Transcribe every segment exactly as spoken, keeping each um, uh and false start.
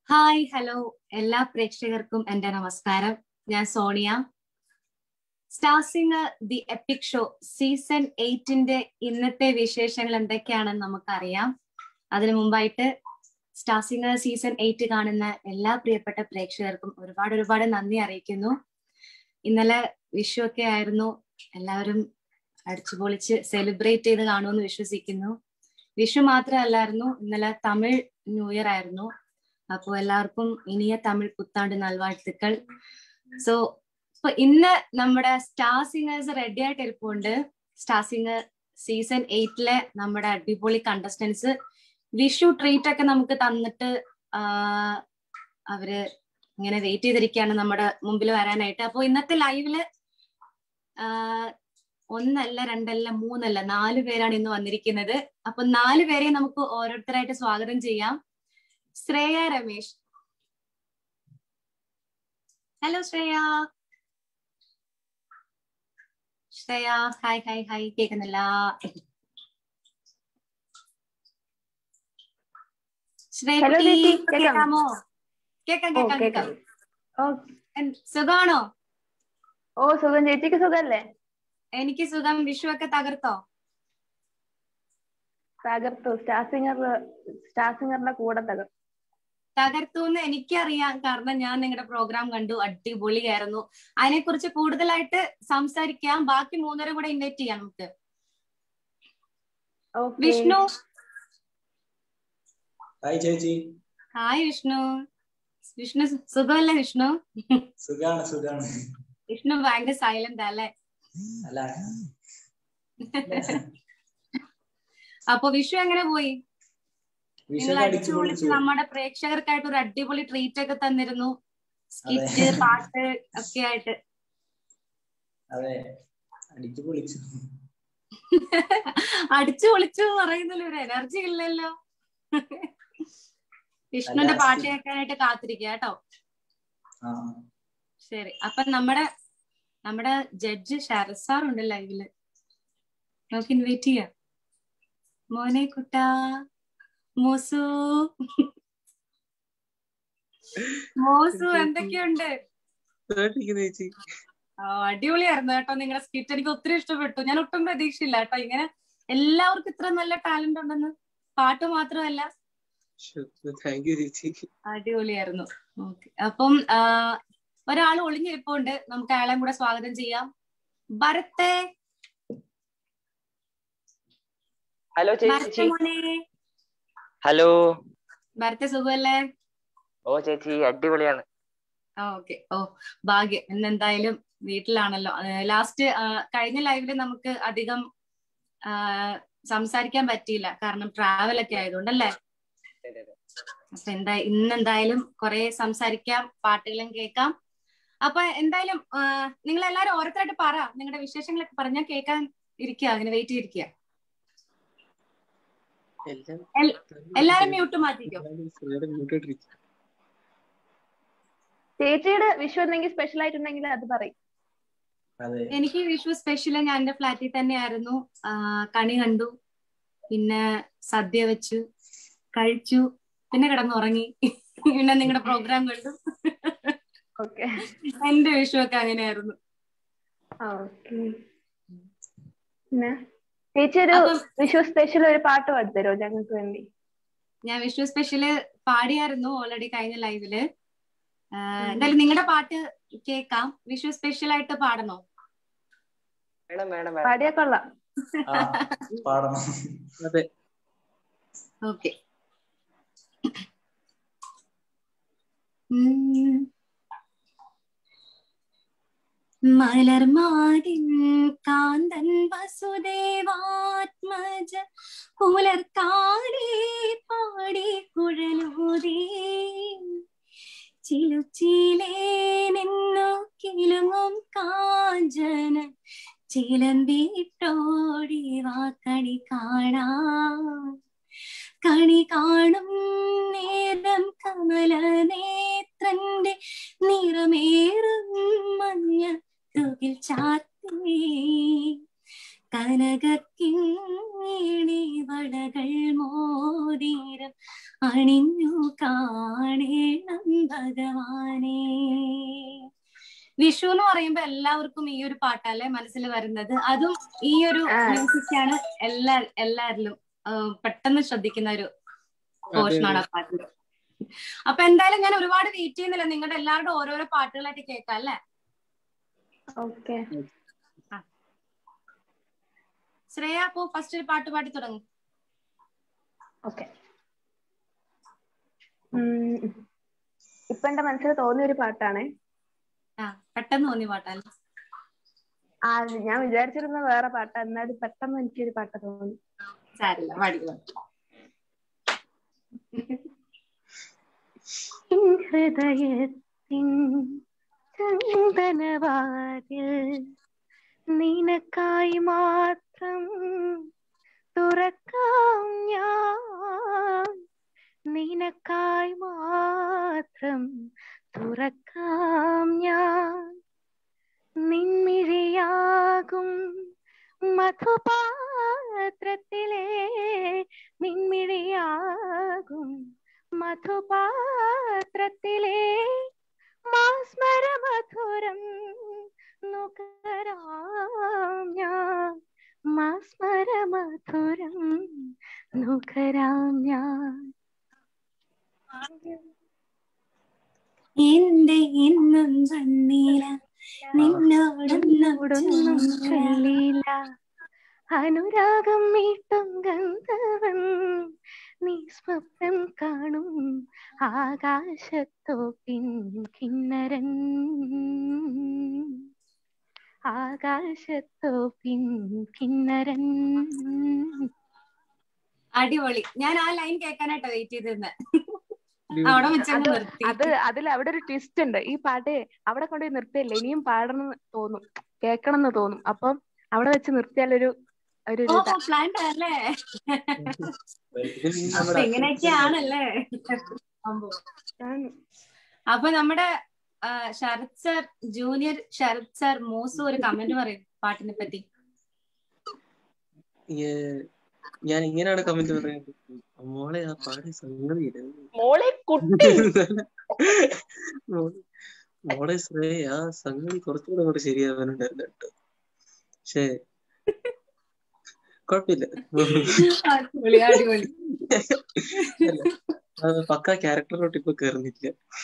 Hi hello എല്ലാ പ്രേക്ഷകർക്കും എന്റെ നമസ്കാരം. ഞാൻ Sonia. Star singer the epic show season എയ്റ്റിന്റെ ഇന്നത്തെ വിശേഷങ്ങൾ എന്തൊക്കെയാണെന്ന് നമുക്കറിയാം. അതിനു മുമ്പായിട്ട് സ്റ്റാർ സിംഗർ സീസൺ എയ്റ്റ് കാണുന്ന എല്ലാ പ്രിയപ്പെട്ട പ്രേക്ഷകർക്കും ഒരുപാട് ഒരുപാട് നന്ദി അറിയിക്കുന്നു. ഇന്നലെ വിഷു ഒക്കെ ആയിരുന്നു, എല്ലാവരും അടിച്ചുപൊളിച്ച് സെലിബ്രേറ്റ് ചെയ്ത് കാണുമെന്ന് വിശ്വസിക്കുന്നു. വിഷു മാത്രമല്ലായിരുന്നു, ഇന്നലെ തമിഴ് ന്യൂ ഇയർ ആയിരുന്നു. അപ്പോൾ എല്ലാവർക്കും ഇനിയ തമിഴ് പുത്താണ്ട് നൽവാഴ്ത്തുക്കൾ. സോ ഇപ്പൊ ഇന്ന് നമ്മുടെ സ്റ്റാർ സിംഗേഴ്സ് റെഡി ആയിട്ട് ഇരിപ്പുണ്ട്. സ്റ്റാർ സിംഗർ സീസൺ എയ്റ്റിലെ നമ്മുടെ അടിപൊളി കണ്ടസ്റ്റൻസ് വിഷു ട്രീറ്റ് ഒക്കെ നമുക്ക് തന്നിട്ട് ആഹ് അവര് ഇങ്ങനെ വെയിറ്റ് ചെയ്തിരിക്കുകയാണ് നമ്മുടെ മുമ്പിൽ വരാനായിട്ട്. അപ്പൊ ഇന്നത്തെ ലൈവില് ആഹ് ഒന്നല്ല രണ്ടല്ല മൂന്നല്ല നാല് പേരാണ് ഇന്ന് വന്നിരിക്കുന്നത്. അപ്പൊ നാല് പേരെയും നമുക്ക് ഓരോരുത്തരായിട്ട് സ്വാഗതം ചെയ്യാം. Shreya Ramesh. Hello Shreya. Shreya hi hi hi. കേൾക്കുന്നില്ല? ശ്രേയ കേൾക്കാമോ? കേക്കാം കേക്കാം കേക്കാം. സുഖാണോ? ഓ സുഖം. ചേച്ചിക്ക് സുഖല്ലേ? എനിക്ക് സുഖം. വിഷു ഒക്കെ തകർത്തോ? തകർത്തു. സ്റ്റാർ സിംഗർ സ്റ്റാർ സിംഗറിന്റെ കൂടെ തകർത്തു. തകർത്തു എന്ന് എനിക്കറിയാം, കാരണം ഞാൻ നിങ്ങളുടെ പ്രോഗ്രാം കണ്ടു, അടിപൊളിയായിരുന്നു. അതിനെ കുറിച്ച് കൂടുതലായിട്ട് സംസാരിക്കാം. ബാക്കി മൂന്നര കൂടെ ഇൻവൈറ്റ് ചെയ്യാം നമുക്ക്. വിഷ്ണു. ഹായ് ചേച്ചി. ഹായ് വിഷ്ണു. വിഷ്ണു സുഖമല്ലേ? വിഷ്ണു സുഖാണ് സുഖാണ്. വിഷ്ണു ഭയങ്കര സൈലന്റ് അല്ലേ? അല്ല. അപ്പൊ വിഷു എങ്ങനെ പോയി? നിങ്ങൾ അടിച്ചു പൊളിച്ച് നമ്മുടെ പ്രേക്ഷകർക്കായിട്ട് ഒരു അടിപൊളി ട്രീറ്റ് ഒക്കെ തന്നിരുന്നു, സ്കിറ്റ് പാട്ട് ഒക്കെ ആയിട്ട്. അതെ, അടിച്ചു പൊളിച്ചു. അടിച്ചു പൊളിച്ചു പറയുന്നതിൽ ഒരു എനർജി ഇല്ലല്ലോ. വിഷ്ണുവിന്റെ പാട്ട് കേൾക്കാനായിട്ട് കാത്തിരിക്കുക കേട്ടോ. ശരി, അപ്പൊ നമ്മുടെ നമ്മുടെ ജഡ്ജ് ശരത് സാർ ഉണ്ട് ലൈവില്, നമുക്ക് ഇൻവൈറ്റ് ചെയ്യാം. മോനെ കുട്ടാ, മോസു മോസു എന്തൊക്കെയുണ്ട്? അടിപൊളിയായിരുന്നു കേട്ടോ നിങ്ങളുടെ സ്കിറ്റ്. എനിക്ക് ഒത്തിരി ഇഷ്ടപ്പെട്ടു. ഞാൻ ഒട്ടും പ്രതീക്ഷയില്ല കേട്ടോ ഇങ്ങനെ എല്ലാവർക്കും ഇത്ര നല്ല ടാലന്റ് ഉണ്ടെന്ന്. പാട്ട് മാത്രമല്ല, അടിപൊളിയായിരുന്നു. ഓക്കെ, അപ്പം ഒരാൾ ഒളിഞ്ഞിരിപ്പുണ്ട്, നമുക്ക് അയാളെ കൂടെ സ്വാഗതം ചെയ്യാം. ഭരത്തെ. ഹലോ ചേച്ചി. ഹലോ ഭരത്തെ, സുഖമല്ലേ? ഓ ചേച്ചി അടിപൊളിയാണ്. ഓക്കെ, ഓ ഭാഗ്യം. ഇന്നെന്തായാലും വീട്ടിലാണല്ലോ. ലാസ്റ്റ് കഴിഞ്ഞ ലൈവില് നമുക്ക് അധികം സംസാരിക്കാൻ പറ്റിയില്ല, കാരണം ട്രാവൽ ഒക്കെ ആയതുകൊണ്ടല്ലേ. അപ്പൊ എന്താ ഇന്നെന്തായാലും കുറെ സംസാരിക്കാം, പാട്ടുകളും കേൾക്കാം. അപ്പൊ എന്തായാലും നിങ്ങൾ എല്ലാരും ഓരോരുത്തരായിട്ട് പറ, നിങ്ങളുടെ വിശേഷങ്ങളൊക്കെ പറഞ്ഞാൽ കേൾക്കാൻ ഇരിക്കുക, അങ്ങനെ വെയിറ്റ് ചെയ്തിരിക്കുക. എല്ലാരും മ്യൂട്ട് മാറ്റിക്കോ. ചേച്ചിയുടെ വിഷു എന്തെങ്കിലും സ്പെഷ്യൽ ആയിട്ടുണ്ടെങ്കിൽ അത് പറയും. എനിക്ക് വിഷു സ്പെഷ്യല് ഞാൻ എന്റെ ഫ്ലാറ്റിൽ തന്നെയായിരുന്നു. കണി കണ്ടു, പിന്നെ സദ്യ വെച്ചു, കഴിച്ചു, പിന്നെ കിടന്നുറങ്ങി, പിന്നെ നിങ്ങളുടെ പ്രോഗ്രാം കണ്ടു. എന്റെ വിഷു ഒക്കെ അങ്ങനെയായിരുന്നു. ചേച്ചി ഒരു വിഷു സ്പെഷ്യൽ ഒരു പാട്ട് പാടിത്തരോ ഞങ്ങൾക്ക് വേണ്ടി? ഞാൻ വിഷു സ്പെഷ്യല് പാടിയായിരുന്നു ഓൾറെഡി കഴിഞ്ഞ ലൈവില്. എന്തായാലും നിങ്ങളുടെ പാട്ട് കേൾക്കാം. വിഷു സ്പെഷ്യൽ ആയിട്ട് പാടണോ? പാടിയാ കൊള്ളാം. ഓക്കെ. മലർമാതിൻ കാന്തൻ വസുദേവാത്മജ പുലർക്കാലേ പാടി കുഴലൂതേ ചിലുച്ചിലേ നിന്നു കിലുങ്ങും കാഞ്ചന ചിലമ്പീട്ടോടി വാക്കണി കാണാ കണി കാണും നേരം കമല നേത്രന്റെ നിറമേറും മഞ്ഞ തുകിൽ ചാത്തി കനകക്കിങ്ങിണി വളകൾ മോതിരം അണിഞ്ഞു കാണേണം ഭഗവാനെ. വിഷു എന്ന് പറയുമ്പോ എല്ലാവർക്കും ഈ ഒരു പാട്ടല്ലേ മനസ്സിൽ വരുന്നത്. അതും ഈ ഒരു മ്യൂസിക്കാണ് എല്ലാ എല്ലാരിലും പെട്ടെന്ന് ശ്രദ്ധിക്കുന്ന ഒരു പോർഷനാണ് ആ പാട്ടിൽ. അപ്പൊ എന്തായാലും ഞാൻ ഒരുപാട് വെയിറ്റ് ചെയ്യുന്നില്ല, നിങ്ങളുടെ എല്ലാവരുടെ ഓരോരോ പാട്ടുകളായിട്ട് കേൾക്കാം അല്ലേ? ഓക്കെ. ശ്രേയ, അപ്പോ ഫസ്റ്റ് ഒരു പാട്ട് പാടി തുടങ്ങും. ഓക്കെ. ഇപ്പൊ എന്റെ മനസ്സിൽ തോന്നിയ ഒരു പാട്ടാണ്. ആ, പെട്ടെന്ന് തോന്നിയ പാട്ടല്ലേ? ആ, ഞാൻ വിചാരിച്ചിരുന്ന വേറെ പാട്ടാ, എന്നാലും പെട്ടെന്ന് എനിക്കൊരു പാട്ട് തോന്നി. സാരില്ല, പാടിക്കോ. ഹൃദയത്തിൻ ചന്ദനവാതിൽ നിനക്കായി മാത്രം തുറക്കാം ഞാൻ, നിനക്കായി മാത്രം തുറക്കാം ഞാൻ. നിൻമിഴിയാകും മധുപാത്രത്തിലെ, നിൻമിഴിയാകും മധുപാത്രത്തിലെ മാസ്മര മധുരം നുകരാം ഞാൻ, മാസ്മര മധുരം നുകരാം ഞാൻ. എന്റെ ഇന്നും ചൊല്ലില നിന്നോടൊന്നും ചൊല്ലില, അനുരാഗം മീട്ടും ഗന്ധവൻ നീ സ്വപ്നം കാണും ആകാശത്തോ പിൻ കിന്നരൻ, ആകാശത്തോ പിൻ കിന്നരൻ. അടിപൊളി. ഞാൻ ആ ലൈൻ കേൾക്കാനായിട്ടാ വെയിറ്റ് ചെയ്തിരുന്നത്. അവിടെ വെച്ചങ്ങ് നിർത്തി. അത് അതിൽ അവിടെ ഒരു ട്വിസ്റ്റ് ഉണ്ട്. ഈ പാട്ട് അവിടെ കൊണ്ടുപോയി നിർത്തിയല്ലേ, ഇനിയും പാടണം തോന്നും, കേക്കണം എന്ന് തോന്നും. അപ്പം അവിടെ വെച്ച് നിർത്തിയാലൊരു ഒരു പ്ലാൻ അല്ലേ? അപ്പൊ ഇങ്ങനെയൊക്കെയാണല്ലേ? അപ്പൊ നമ്മുടെ Sarath sir, junior Sarath sir മൂസു ഒരു കമന്റ് പറയും പാട്ടിനെ പറ്റി. ഞാൻ ഇങ്ങനെയാണ് കമന്റ് പറയുന്നത്. മോളെ ആ പാടി സംഗതി മോളെ ശ്രേയ ആ സംഗതി കുറച്ചുകൂടെ അങ്ങോട്ട് ശരിയാവാനുണ്ടായിരുന്നു കേട്ടോ. പക്ഷേ കുഴപ്പമില്ല, പക്ക ക്യാരക്ടറിലോട്ട് ഇപ്പൊ കേറുന്നില്ല.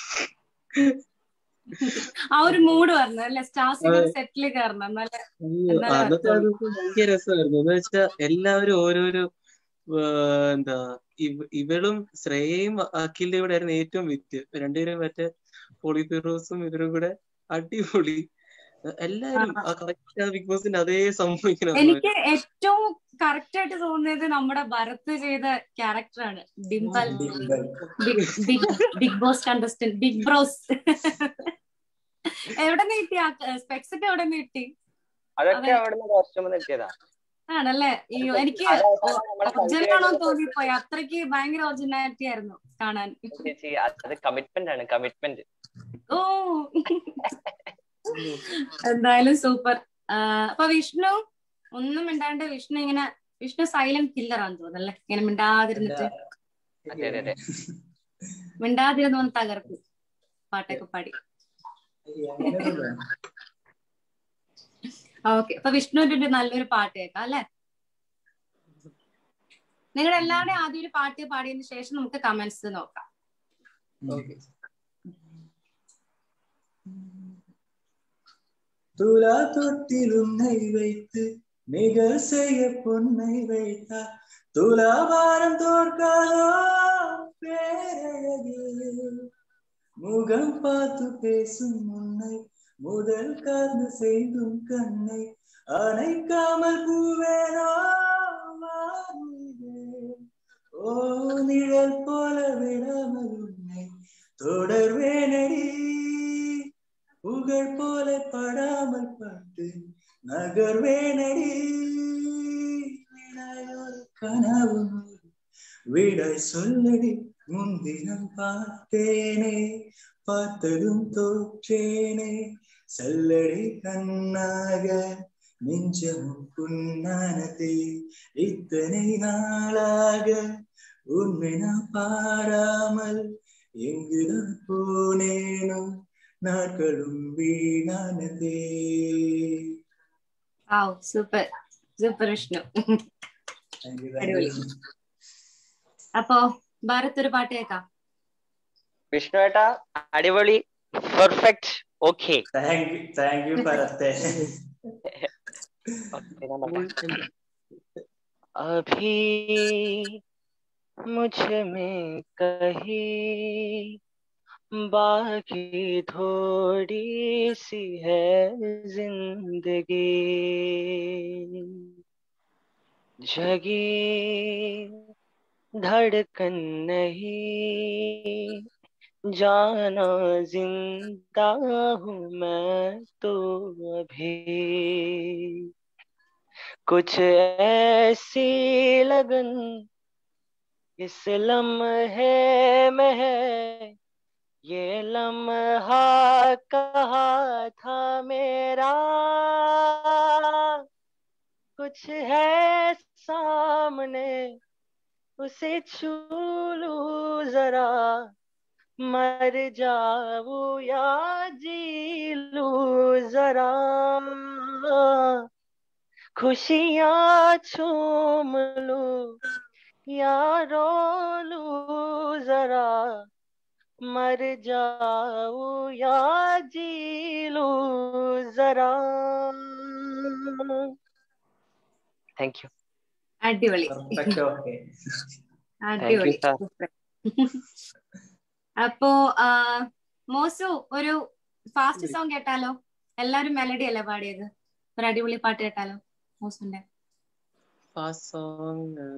ആ ഒരു മൂഡ് വരണം അല്ലെ? സ്റ്റാർസിംഗ് സെറ്റില് കയറണം. അന്നത്തെ ഭയങ്കര രസമായിരുന്നു. എന്ന് വെച്ചാ എല്ലാവരും ഓരോരോ എന്താ ഇവളും ശ്രേയയും അഖിലിന്റെ കൂടെ ആയിരുന്നു ഏറ്റവും വിറ്റ്. രണ്ടുപേരും മറ്റേ പോളിഫിറോസും ഇവരും കൂടെ അടിപൊളി. എല്ലാരും ആ കറക്റ്റ് ആ ബിഗ് ബോസിന്റെ അതേ സംഭവിക്കണം. എനിക്ക് ഏറ്റവും കറക്റ്റ് ആയിട്ട് തോന്നിയത് നമ്മുടെ ഭരത് ചെയ്ത ക്യാരക്ടറാണ്, Dimple. Big boss contestant, big bros. എവിടെ നിന്ന് കിട്ടി ആ സ്പെക്സ് ഒക്കെ? എവിടെ നിന്ന് കിട്ടി? ആണല്ലേ? അയ്യോ, എനിക്ക് ഒറിജിനൽ ആണോ തോന്നിപ്പോയി. അത്രയ്ക്ക് ഭയങ്കര ഒറിജിനാലിറ്റി ആയിരുന്നു കാണാൻ. ഓ, എന്തായാലും സൂപ്പർ. അപ്പൊ വിഷ്ണു ഒന്നും മിണ്ടാണ്ട്, വിഷ്ണു ഇങ്ങനെ, വിഷ്ണു സൈലന്റ് കില്ലർ ആണെന്ന് തോന്നുന്നല്ലേ? ഇങ്ങനെ മിണ്ടാതിരുന്നിട്ട് മിണ്ടാതിരുന്ന് തകർക്കും പാട്ടൊക്കെ പാടി. ഓക്കെ, അപ്പൊ വിഷ്ണുവിന്റെ ഒരു നല്ലൊരു പാട്ട് കേൾക്കാം അല്ലെ? നിങ്ങളുടെ എല്ലാവരുടെയും ആദ്യം ഒരു പാട്ട് പാടിയതിനു ശേഷം നമുക്ക് കമന്റ്സ് നോക്കാം. துலா தொட்டிலும் நெய் வைத்து நிகழ் செய்ய பொன்னை வைத்தார், துலாபாரம் தோற்காதோ பேரழகு, முகம் பார்த்து பேசும் முன்னை முதல் காது செய்தும் கண்ணை அணைக்காமல் பூவேனோ ஓ நிழல் போல விடாமல் உன்னை தொடர்வேனடி, புகழ் போல படாமல் பாட்டு நகர்வேனடி, கனவு விடாய் சொல்லடி, முன்தினம் பார்த்தேனே பார்த்ததும் தோற்றேனே, சல்லடி கண்ணாக நெஞ்சமும் புண்ணானதே, இத்தனை நாளாக உன்னை நான் பாராமல் எங்குதான் போனேனோ நாட்களும் வீணானதே. Super super Vishnu. Thank you, thank അടിപൊളി. you. അപ്പോ ഭാരത് ഒരു പാട്ട് കേൾക്കാം. വിഷ്ണു ഏട്ടാ അടിപൊളി, perfect, okay. Thank you, thank you ഭരത്തെ. अभी मुझ में कही बाकी थोड़ी सी है जिंदगी, जगी धड़कन नहीं, जाना जिंदा हूँ मैं तो अभी, कुछ ऐसी लगन इस लम्हे में है, ये लम्हा कहा था मेरा, कुछ है सामने उसे छू लूं जरा, मर जाऊं या जी लूं जरा, खुशियाँ छूम लूं या रो लूं जरा, मर जाऊं या जी लूं जरा. Thank you. അടിപൊളി Perfect, okay. അടിപൊളി. sir. സൂപ്പർ. അപ്പോ ആ, മോസു ഒരു ഫാസ്റ്റ് സോങ് കേട്ടാലോ? എല്ലാരും മെലഡി അല്ലേ പാടിയത്? ഒരു അടിപൊളി പാട്ട് കേട്ടാലോ മോസുന്റെ? Fast song.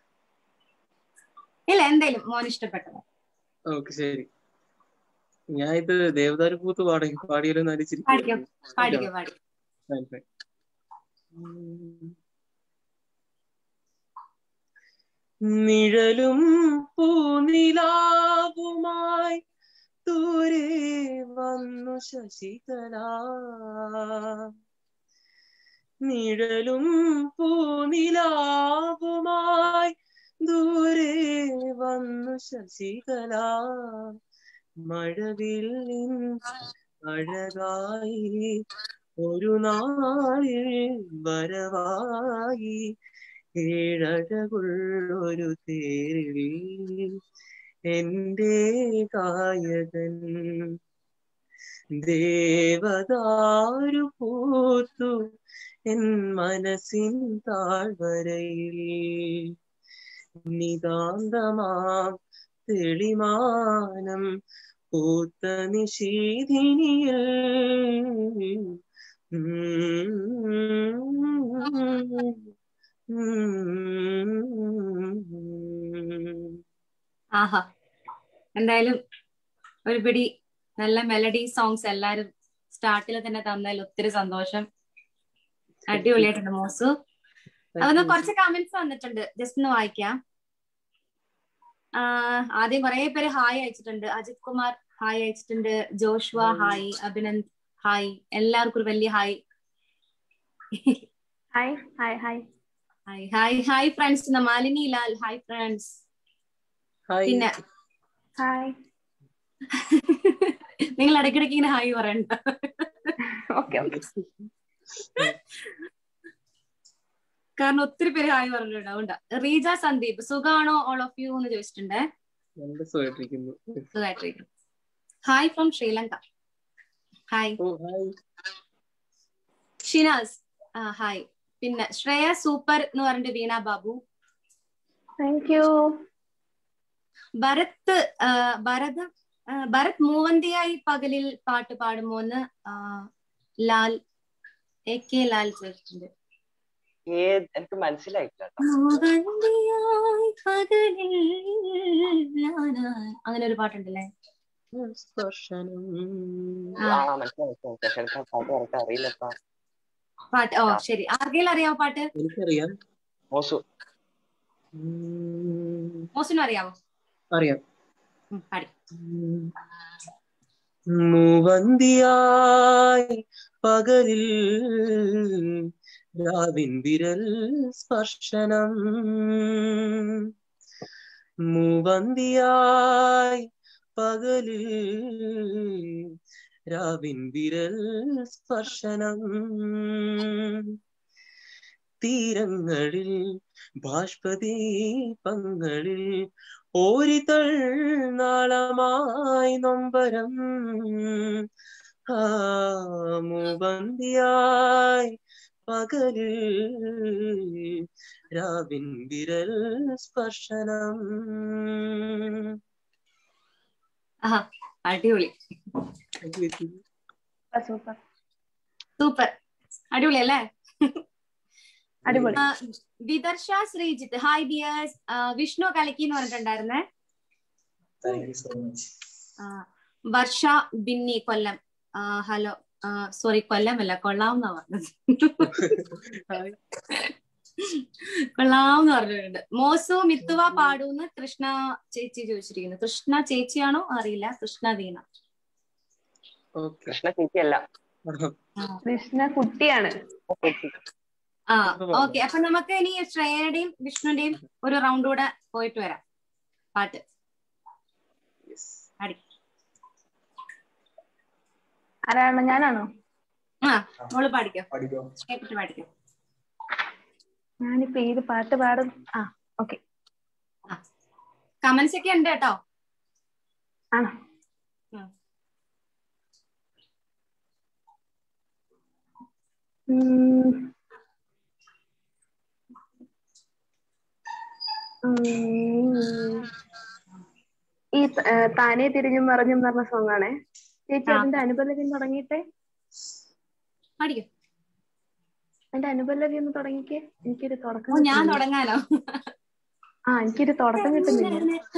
ഇല്ല, എന്തായാലും മോൻ ഇഷ്ടപ്പെട്ടത്. ഓക്കെ ശരി. ഞാൻ ഇത് ദേവദാരു പൂത്ത് പാടി പാടിയാലോ എന്ന് പാടിക്കോ ആലോചിച്ചിരിക്കുന്നു. പാടിക്കോ പാടി. നിഴലും പൂനിലാവുമായി ദൂരെ വന്നു ശശികല, നിഴലും പൂനിലാവുമായി ദൂരെ വന്നു ശശികല, മഴവില്ലിൻ അഴകായി ഒരു നാളിൽ വരവായി, ഏഴഴകുള്ളൊരു തേരിൽ എന്റെ കായകൻ, ദേവദാരു പൂത്തു എൻ മനസ്സിൻ താഴ്വരയിൽ, നിതാന്തമാം തെളിമാനം പൂത്ത നിശീധിനിയിൽ, ആഹാ, എന്തായാലും ഒരു പിടി നല്ല മെലഡി സോങ്സ് എല്ലാരും സ്റ്റാർട്ടിൽ തന്നെ തന്നതിൽ ഒത്തിരി സന്തോഷം. അടിപൊളിയായിട്ടുണ്ട് മോസു. അതൊന്ന് കുറച്ച് കമന്റ്സ് വന്നിട്ടുണ്ട്, ജസ്റ്റ് ഒന്ന് വായിക്കാം. ആഹ് ആദ്യം കുറെ പേര് ഹായ് അയച്ചിട്ടുണ്ട്. അജിത് കുമാർ ഹായ് അയച്ചിട്ടുണ്ട്, ജോഷ്വ ഹായ്, അഭിനന്ദ് ഹായ്, എല്ലാവർക്കും ഒരു വലിയ hi. Hi hi hi hi hi hi friends. Malini Lal hi friends. പിന്നെ ഹായ്. നിങ്ങൾ ഇടയ്ക്കിടയ്ക്ക് ഇങ്ങനെ ഹായ് പറയണ്ട. Okay okay. കാരണം ഒത്തിരി പേര് ഹായ് പറഞ്ഞിട്ടുണ്ട്. അതുകൊണ്ടാ. റീജ സന്ദീപ് സുഖാണോ ഓൾ ഓഫ് യു എന്ന് ചോദിച്ചിട്ടുണ്ട്. സുഖമായിട്ടിരിക്കുന്നു. Hi from Sri Lanka. Hi. Shinas hi. പിന്നെ ശ്രേയ സൂപ്പർ എന്ന് പറഞ്ഞിട്ട് വീണ ബാബു. Thank you. ഭരത് ഭരത് ഭരത് മൂവന്തിയായി പകലിൽ പാട്ട് പാടുമോന്ന് ലാൽ എ കെ ലാൽ ചോദിച്ചിട്ടുണ്ട്. എനിക്ക് മനസ്സിലായില്ല. അങ്ങനെ ഒരു പാട്ടുണ്ടല്ലേ? പാട്ട് ഓ ശരി. ആർക്കെങ്കിലും അറിയാമോ പാട്ട്? എനിക്കറിയാം. മോസിനും അറിയാമോ? അറിയാം. പാടി. മൂവന്തിയായി പകലിൽ രാവിൻ വിരൽ സ്പർശനം, മൂവന്തിയായി പകലിൽ രാവിൻ വിരൽ സ്പർശനം തീരങ്ങളിൽ ബാഷ്പദീപങ്ങളിൽ ഓരിതൾ നാളമായി നൊമ്പരം ആ മൂവന്തിയായി പകലിൽ രാവിൻ വിരൽ സ്പർശനം. ആഹാ അടിപൊളി, സൂപ്പർ സൂപ്പർ, അടിപൊളി അല്ലേ? അടിപൊളി. Vidarsha Sreejith, hi dears. വിഷ്ണു കളിക്കി എന്ന് പറഞ്ഞിട്ടുണ്ടായിരുന്നേ. Thank you so much. Varsha Binny Kollam, hello, sorry കൊല്ലമല്ല കൊള്ളാമെന്നാ പറഞ്ഞത്, കൊള്ളാമെന്ന് പറഞ്ഞിട്ടുണ്ട്. മോസു മിത്തുവ പാടൂന്ന് കൃഷ്ണ ചേച്ചി ചോദിച്ചിരിക്കുന്നു. കൃഷ്ണ ചേച്ചിയാണോ അറിയില്ല, കൃഷ്ണ ദീന. കൃഷ്ണ ചേച്ചിയല്ല, കൃഷ്ണ കുട്ടിയാണ്. ആ ഓക്കെ, അപ്പൊ നമുക്ക് ഇനി ശ്രേയയുടെയും വിഷ്ണുവിന്റെയും ഒരു റൗണ്ട് കൂടെ പോയിട്ട് വരാം. പാട്ട് അടി. ആരാണ്? ഞാനാണോ? ആ മോള് പാടിക്കോ, പഠിക്കോ. കേട്ടിട്ട് പാടിക്കോ. ഞാനിപ്പോ ഏത് പാട്ട് പാടും? ആ ഓക്കെ. കമന്റ്സ് ഒക്കെ ഉണ്ട് കേട്ടോ. ആണോ? ഈ താനെ തിരിഞ്ഞും മറിഞ്ഞും പറഞ്ഞ സോങ് ആണേ ചേച്ചി. അതിന്റെ അനുപല്ലവി തുടങ്ങിയിട്ടെ പാടിക്കോ. അതിന്റെ അനുപല്ലവി ഒന്ന് തുടങ്ങിക്കേ. എനിക്കൊരു തുടക്കം. ഞാൻ തുടങ്ങാലോ? ആ എനിക്കൊരു തുടക്കം കിട്ടുന്നില്ല.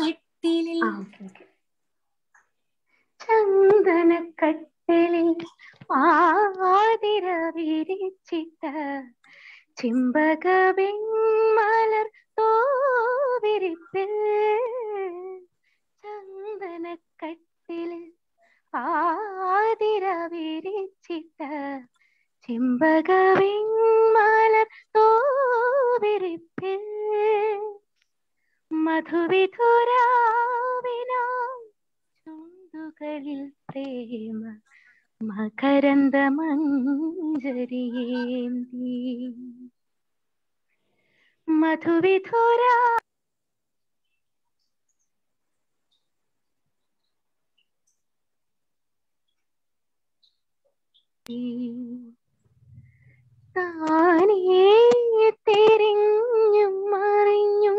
ചന്ദനക്കട്ടിലിൽ ആതിര വിരിച്ചിട്ട ചിമ്പക വെൺമലർ തോവിരിപ്പിൽ ചന്ദനക്കട്ടിലിൽ ആതിര വിരിച്ചിട്ട ചിമ്പക വെൺമലർ തോവിരിപ്പിൽ മധുവിധുരാവിനാം ചുണ്ടുകളിൽ പ്രേമ മകരന്ദ മഞ്ജരിയേന്തി മധുവിധുരാ താനേ തിരിഞ്ഞും മറിഞ്ഞും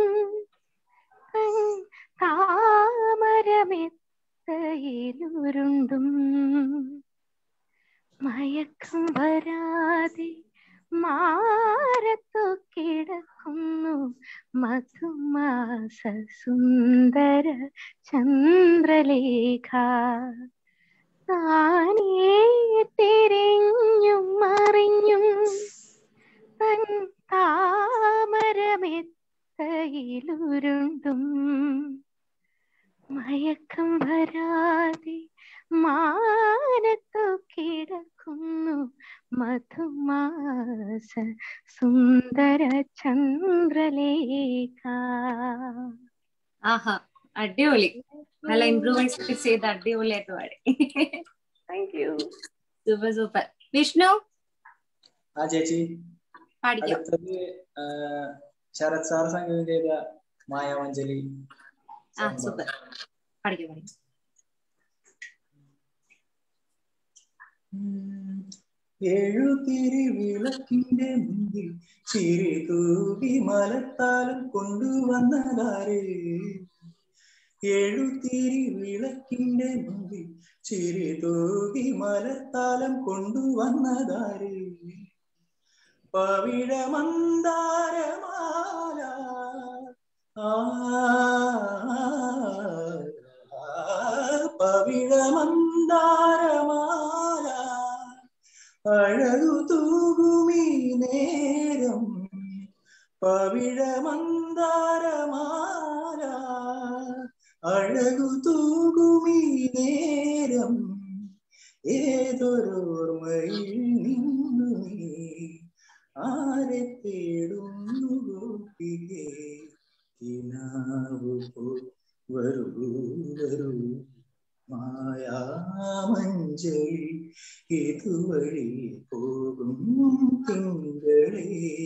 താമരമെത്തയിലുരുണ്ടും മയക്കം വരാതെ മാരത്തു കിടക്കുന്നു മധുമാസ സുന്ദര ചന്ദ്രലേഖ താനേ തിരിഞ്ഞും മറിഞ്ഞും തൻ താമരമെത്തയിലുരുണ്ടും മയക്കം വരാതെ മാനത്തു കിടക്കുന്നു മധുമാസ സുന്ദര ചന്ദ്രലേഖ. ആഹാ അടിപൊളി, നല്ല ഇംപ്രൂവൈസ് ചെയ്ത് അടിപൊളിയായിട്ട് പാടി. Thank you. Super super. Vishnu ആ ചേച്ചി, പാടിക്കോ. അടുത്തത് ശരത് സാർ സംഗീതം ചെയ്ത മായാമഞ്ജലി. ആ സൂപ്പർ, പാടിക്കോ പാടിക്കോ. എഴുതിരി വിളക്കിന്റെ മുന്നിൽ ചിരി തൂകി മലത്താലും കൊണ്ടുവന്നതാരേ എഴുതിരി വിളക്കിന്റെ മുന്നിൽ ചിരി തൂകി മലത്താലം കൊണ്ടുവന്നതാരേ പവിഴ മന്ദാരമാല ആ പവിഴ മന്ദാരമാല അഴകു തൂകുമീ നേരം പവിഴ മന്ദാരമാല അഴകു തൂകുമീ നേരം ഏതൊരോർമ്മയിൽ നിന്നു നീ ആരെ തേടുന്നു ഗോപികേ കിനാവു പോ വരൂ വരൂ മായാമഞ്ചൽ ഇതുവഴി പോകും തിങ്കളേ.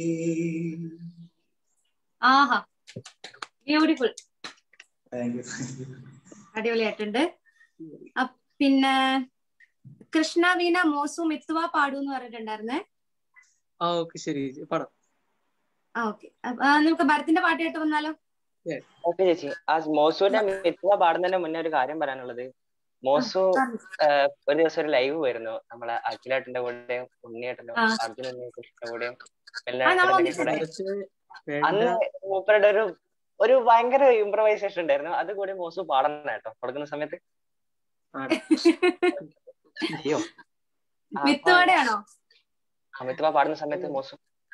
ആഹാ, ബ്യൂട്ടിഫുൾ, താങ്ക് യു. അടിപൊളിയായിട്ടുണ്ട്. അ- പിന്നെ കൃഷ്ണ വീണ മോസു മിത്തുവ പാടൂന്ന് പറഞ്ഞിട്ടുണ്ടായിരുന്നേ. ആ ഓക്കെ ശരി ചേച്ചി പാടാം. ആ ഓക്കെ, നമുക്ക് ഭരത്തിന്റെ പാട്ട് കേട്ട് വന്നാലോ? ഓക്കെ ചേച്ചി. ആ മോസുവിന്റെ മിത്തുവ പാടുന്നതിന്റെ മുന്നേ ഒരു കാര്യം പറയാനുള്ളത്, മോസു ആഹ്, ഒരു ദിവസം ഒരു ലൈവ് വരുന്നു നമ്മളെ അഖിലേട്ടന്റെ കൂടെയും ഉണ്ണിയേട്ടന്റെ ആ അർജുന കൃഷ്ണന്റെ കൂടെയും ആ, നമ്മൾ എല്ലാവരുടെ കൂടെ. കുറച്ച് വേണ്ട. അന്ന് മൂപ്പരുടെ ഒരു ഒരു ഭയങ്കര ഇംപ്രവൈസേഷൻ ഉണ്ടായിരുന്നു. അത് കൂടി മോസു പാടണം കേട്ടോ കൊടുക്കുന്ന സമയത്ത്. പാടാം. അയ്യോ, ആ, അപ്പൊ മിത്തുവടെയാണോ? മിത്തുവ പാടുന്ന സമയത്ത് മോസു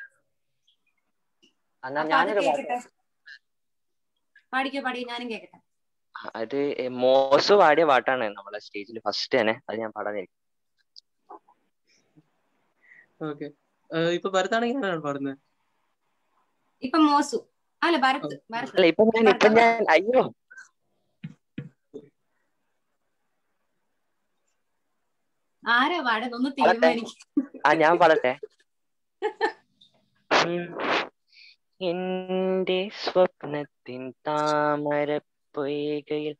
എന്നാ അപ്പൊ അത് ഞാനൊരു പാട്ട് കേക്കട്ടെ, പാടിക്കോ പാടിക്കോ, ഞാനും കേക്കട്ടെ. അത് മോസു പാടിയ പാട്ടാണ് നമ്മളെ സ്റ്റേജിൽ ഫസ്റ്റ് തന്നെ. അത് ഞാൻ പാടാനിരിക്കും. ഓക്കെ, ഇപ്പൊ ഭരതാണെങ്കിൽ ഞാനാണ് പാടുന്നത്. ഇപ്പൊ മോസു അല്ല ഭരത്, ഭരത് അല്ല ഇപ്പൊ ഞാൻ ഇപ്പൊ ഭരത ഞാൻ അയ്യോ ആരാ പാടുന്നത് ഒന്ന് പാടട്ടെ. തീരുമാനിക്കും. ആ ഞാൻ പാടട്ടെ. ഉം. എന്റെ സ്വപ്നത്തിൻ താമര പൊയ്കയിൽ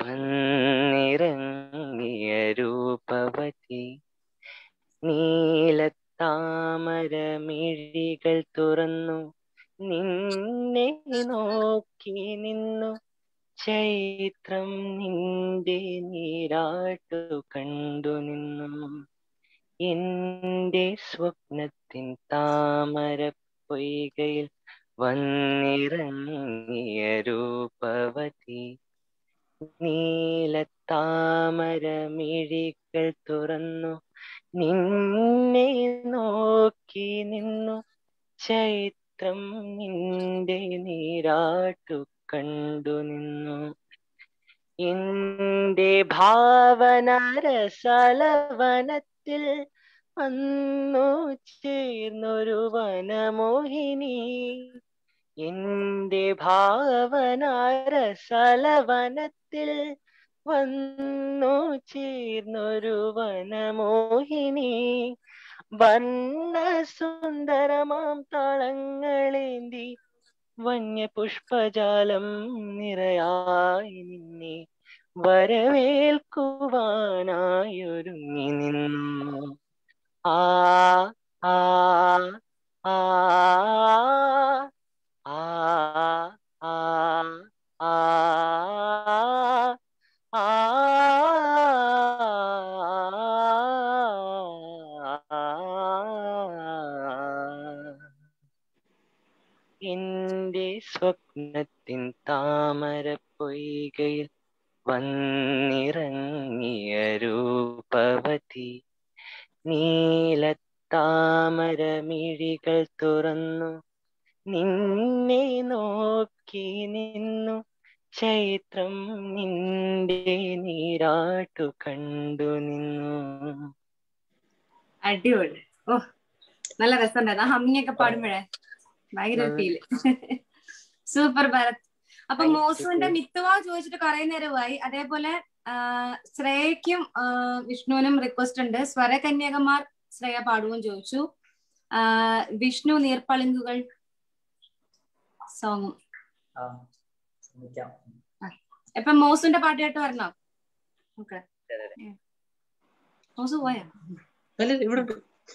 വന്നിറങ്ങിയ രൂപവതി, നീലത്താമര മിഴികൾ തുറന്നു നിന്നെ നോക്കി നിന്നു, ചൈത്രം നിന്റെ നീരാട്ടു കണ്ടു നിന്നു. എന്റെ സ്വപ്നത്തിൻ താമര പൊയ്കയിൽ വന്നിറങ്ങിയ രൂപവതി, നീലത്താമര മിഴികൾ തുറന്നു നിന്നെ നോക്കി നിന്നു, ചൈത്രം നിന്റെ നീരാട്ടു കണ്ടു നിന്നു. എന്റെ ഭാവന രസലവനത്തിൽ വന്നു ചേർന്നൊരു വനമോഹിനി, എന്റെ ഭാവന രസലവനത്തിൽ വന്നു ചേർന്നൊരു വനമോഹിനി, വർണ്ണ സുന്ദരമാം താളങ്ങളേന്തി വന്യപുഷ്പജാലം നിറയായി നിന്നെ വരവേൽക്കുവാനായൊരുങ്ങി നിന്നു. ആ ആ ആ ആ ആ ആ ആ എന്റെ സ്വപ്നത്തിൻ താമര പൊയ്കയിൽ വന്നിറങ്ങിയ രൂപവതി, നീലത്താമര മിഴികൾ തുറന്നു നിന്നെ നോക്കി നിന്നു, ചൈത്രം നിന്റെ നീരാട്ടു കണ്ടു നിന്നു. അടിപൊളി. ഓ നല്ല രസമുണ്ടായിരുന്നു ആ ഹമ്മിങ് ഒക്കെ പാടുമ്പോഴേ, ഭയങ്കര ഒരു ഫീല്. സൂപ്പർ ഭരത്. അപ്പൊ Thank you. മോസുവിന്റെ മിത്തുവ ചോദിച്ചിട്ട് കുറെ നേരമായി. അതേപോലെ ആ, ശ്രേയയ്ക്കും ആ, വിഷ്ണുവിനും റിക്വസ്റ്റ് ഉണ്ട്. സ്വരകന്യകമാർ ശ്രേയ പാടുവും ചോദിച്ചു. ആ, വിഷ്ണു നീർപ്പളിങ്കുകൾ സോങ്ങും. ആ, ശ്രമിക്കാം. ഇപ്പൊ മോസുവിന്റെ പാട്ട് കേട്ട് വരണോ? ഓക്കെ, മോസു പോയാ? അല്ല ഇവിടെ